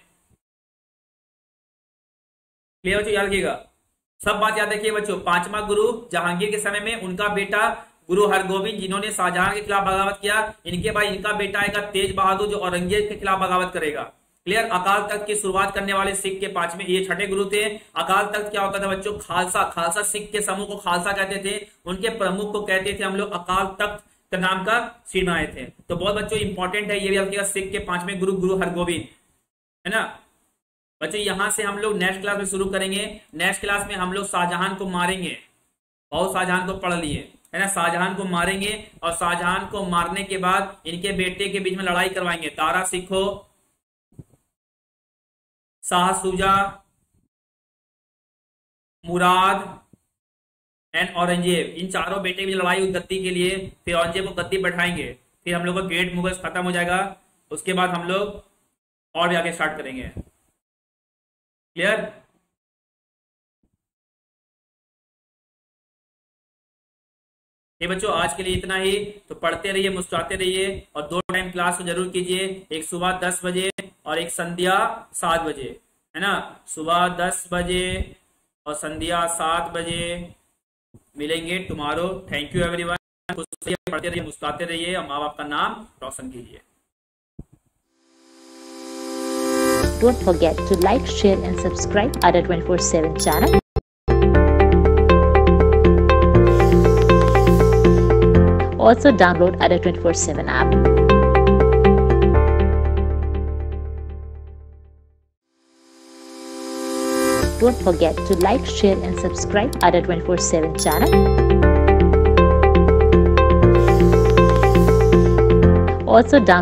क्लियर बच्चों, याद रखिएगा, सब बात याद रखिए बच्चों। पांचवा गुरु जहांगीर के समय में उनका बेटा गुरु हरगोविंद, जिन्होंने शाहजहां के खिलाफ बगावत किया। इनके बाद इनका बेटा आएगा तेज बहादुर, जो औरंगजेब के खिलाफ बगावत करेगा। क्लियर। अकाल तख्त की शुरुआत करने वाले सिख के पांचवें, ये छठे गुरु थे। अकाल तख्त क्या होता था बच्चों? खालसा। खालसा सिख के समूह को खालसा कहते थे, उनके प्रमुख को कहते थे हम लोग अकाल तख्त का नाम का सीन आए थे। तो बहुत बच्चों इंपॉर्टेंट है ये भी आपके सिख के पांचवें गुरु गुरु हरगोविंद, है ना। बच्चों यहां से हम लोग नेक्स्ट क्लास में शुरू करेंगे। नेक्स्ट क्लास में हम लोग शाहजहां को मारेंगे। बहुत शाहजहां को पढ़ लिए, है ना। शाहजहां को मारेंगे और शाहजहां को मारने के बाद इनके बेटे के बीच में लड़ाई करवाएंगे। दारा सिखो, शाह सुजा, मुराद एंड औरंगजेब, इन चारों बेटे की लड़ाई हुई गद्दी के लिए। फिर औरंगजेब को गद्दी बैठाएंगे, फिर हम लोग का ग्रेट मुगल खत्म हो जाएगा। उसके बाद हम लोग और भी आगे स्टार्ट करेंगे। क्लियर। ये बच्चों आज के लिए इतना ही। तो पढ़ते रहिए, मुस्कुराते रहिए, और दो टाइम क्लास को जरूर कीजिए, एक सुबह दस बजे और एक संध्या सात बजे, है ना। सुबह दस बजे और संध्या सात बजे मिलेंगे टुमारो। Thank you everyone. पढ़ते रहिए, मुस्कुराते रहिए और माँ बाप का नाम रोशन कीजिए। Don't forget to like, share and subscribe Ada twenty-four seven channel. Also download Ada twenty-four seven app. Don't forget to like, share and subscribe Ada twenty-four seven channel. Also download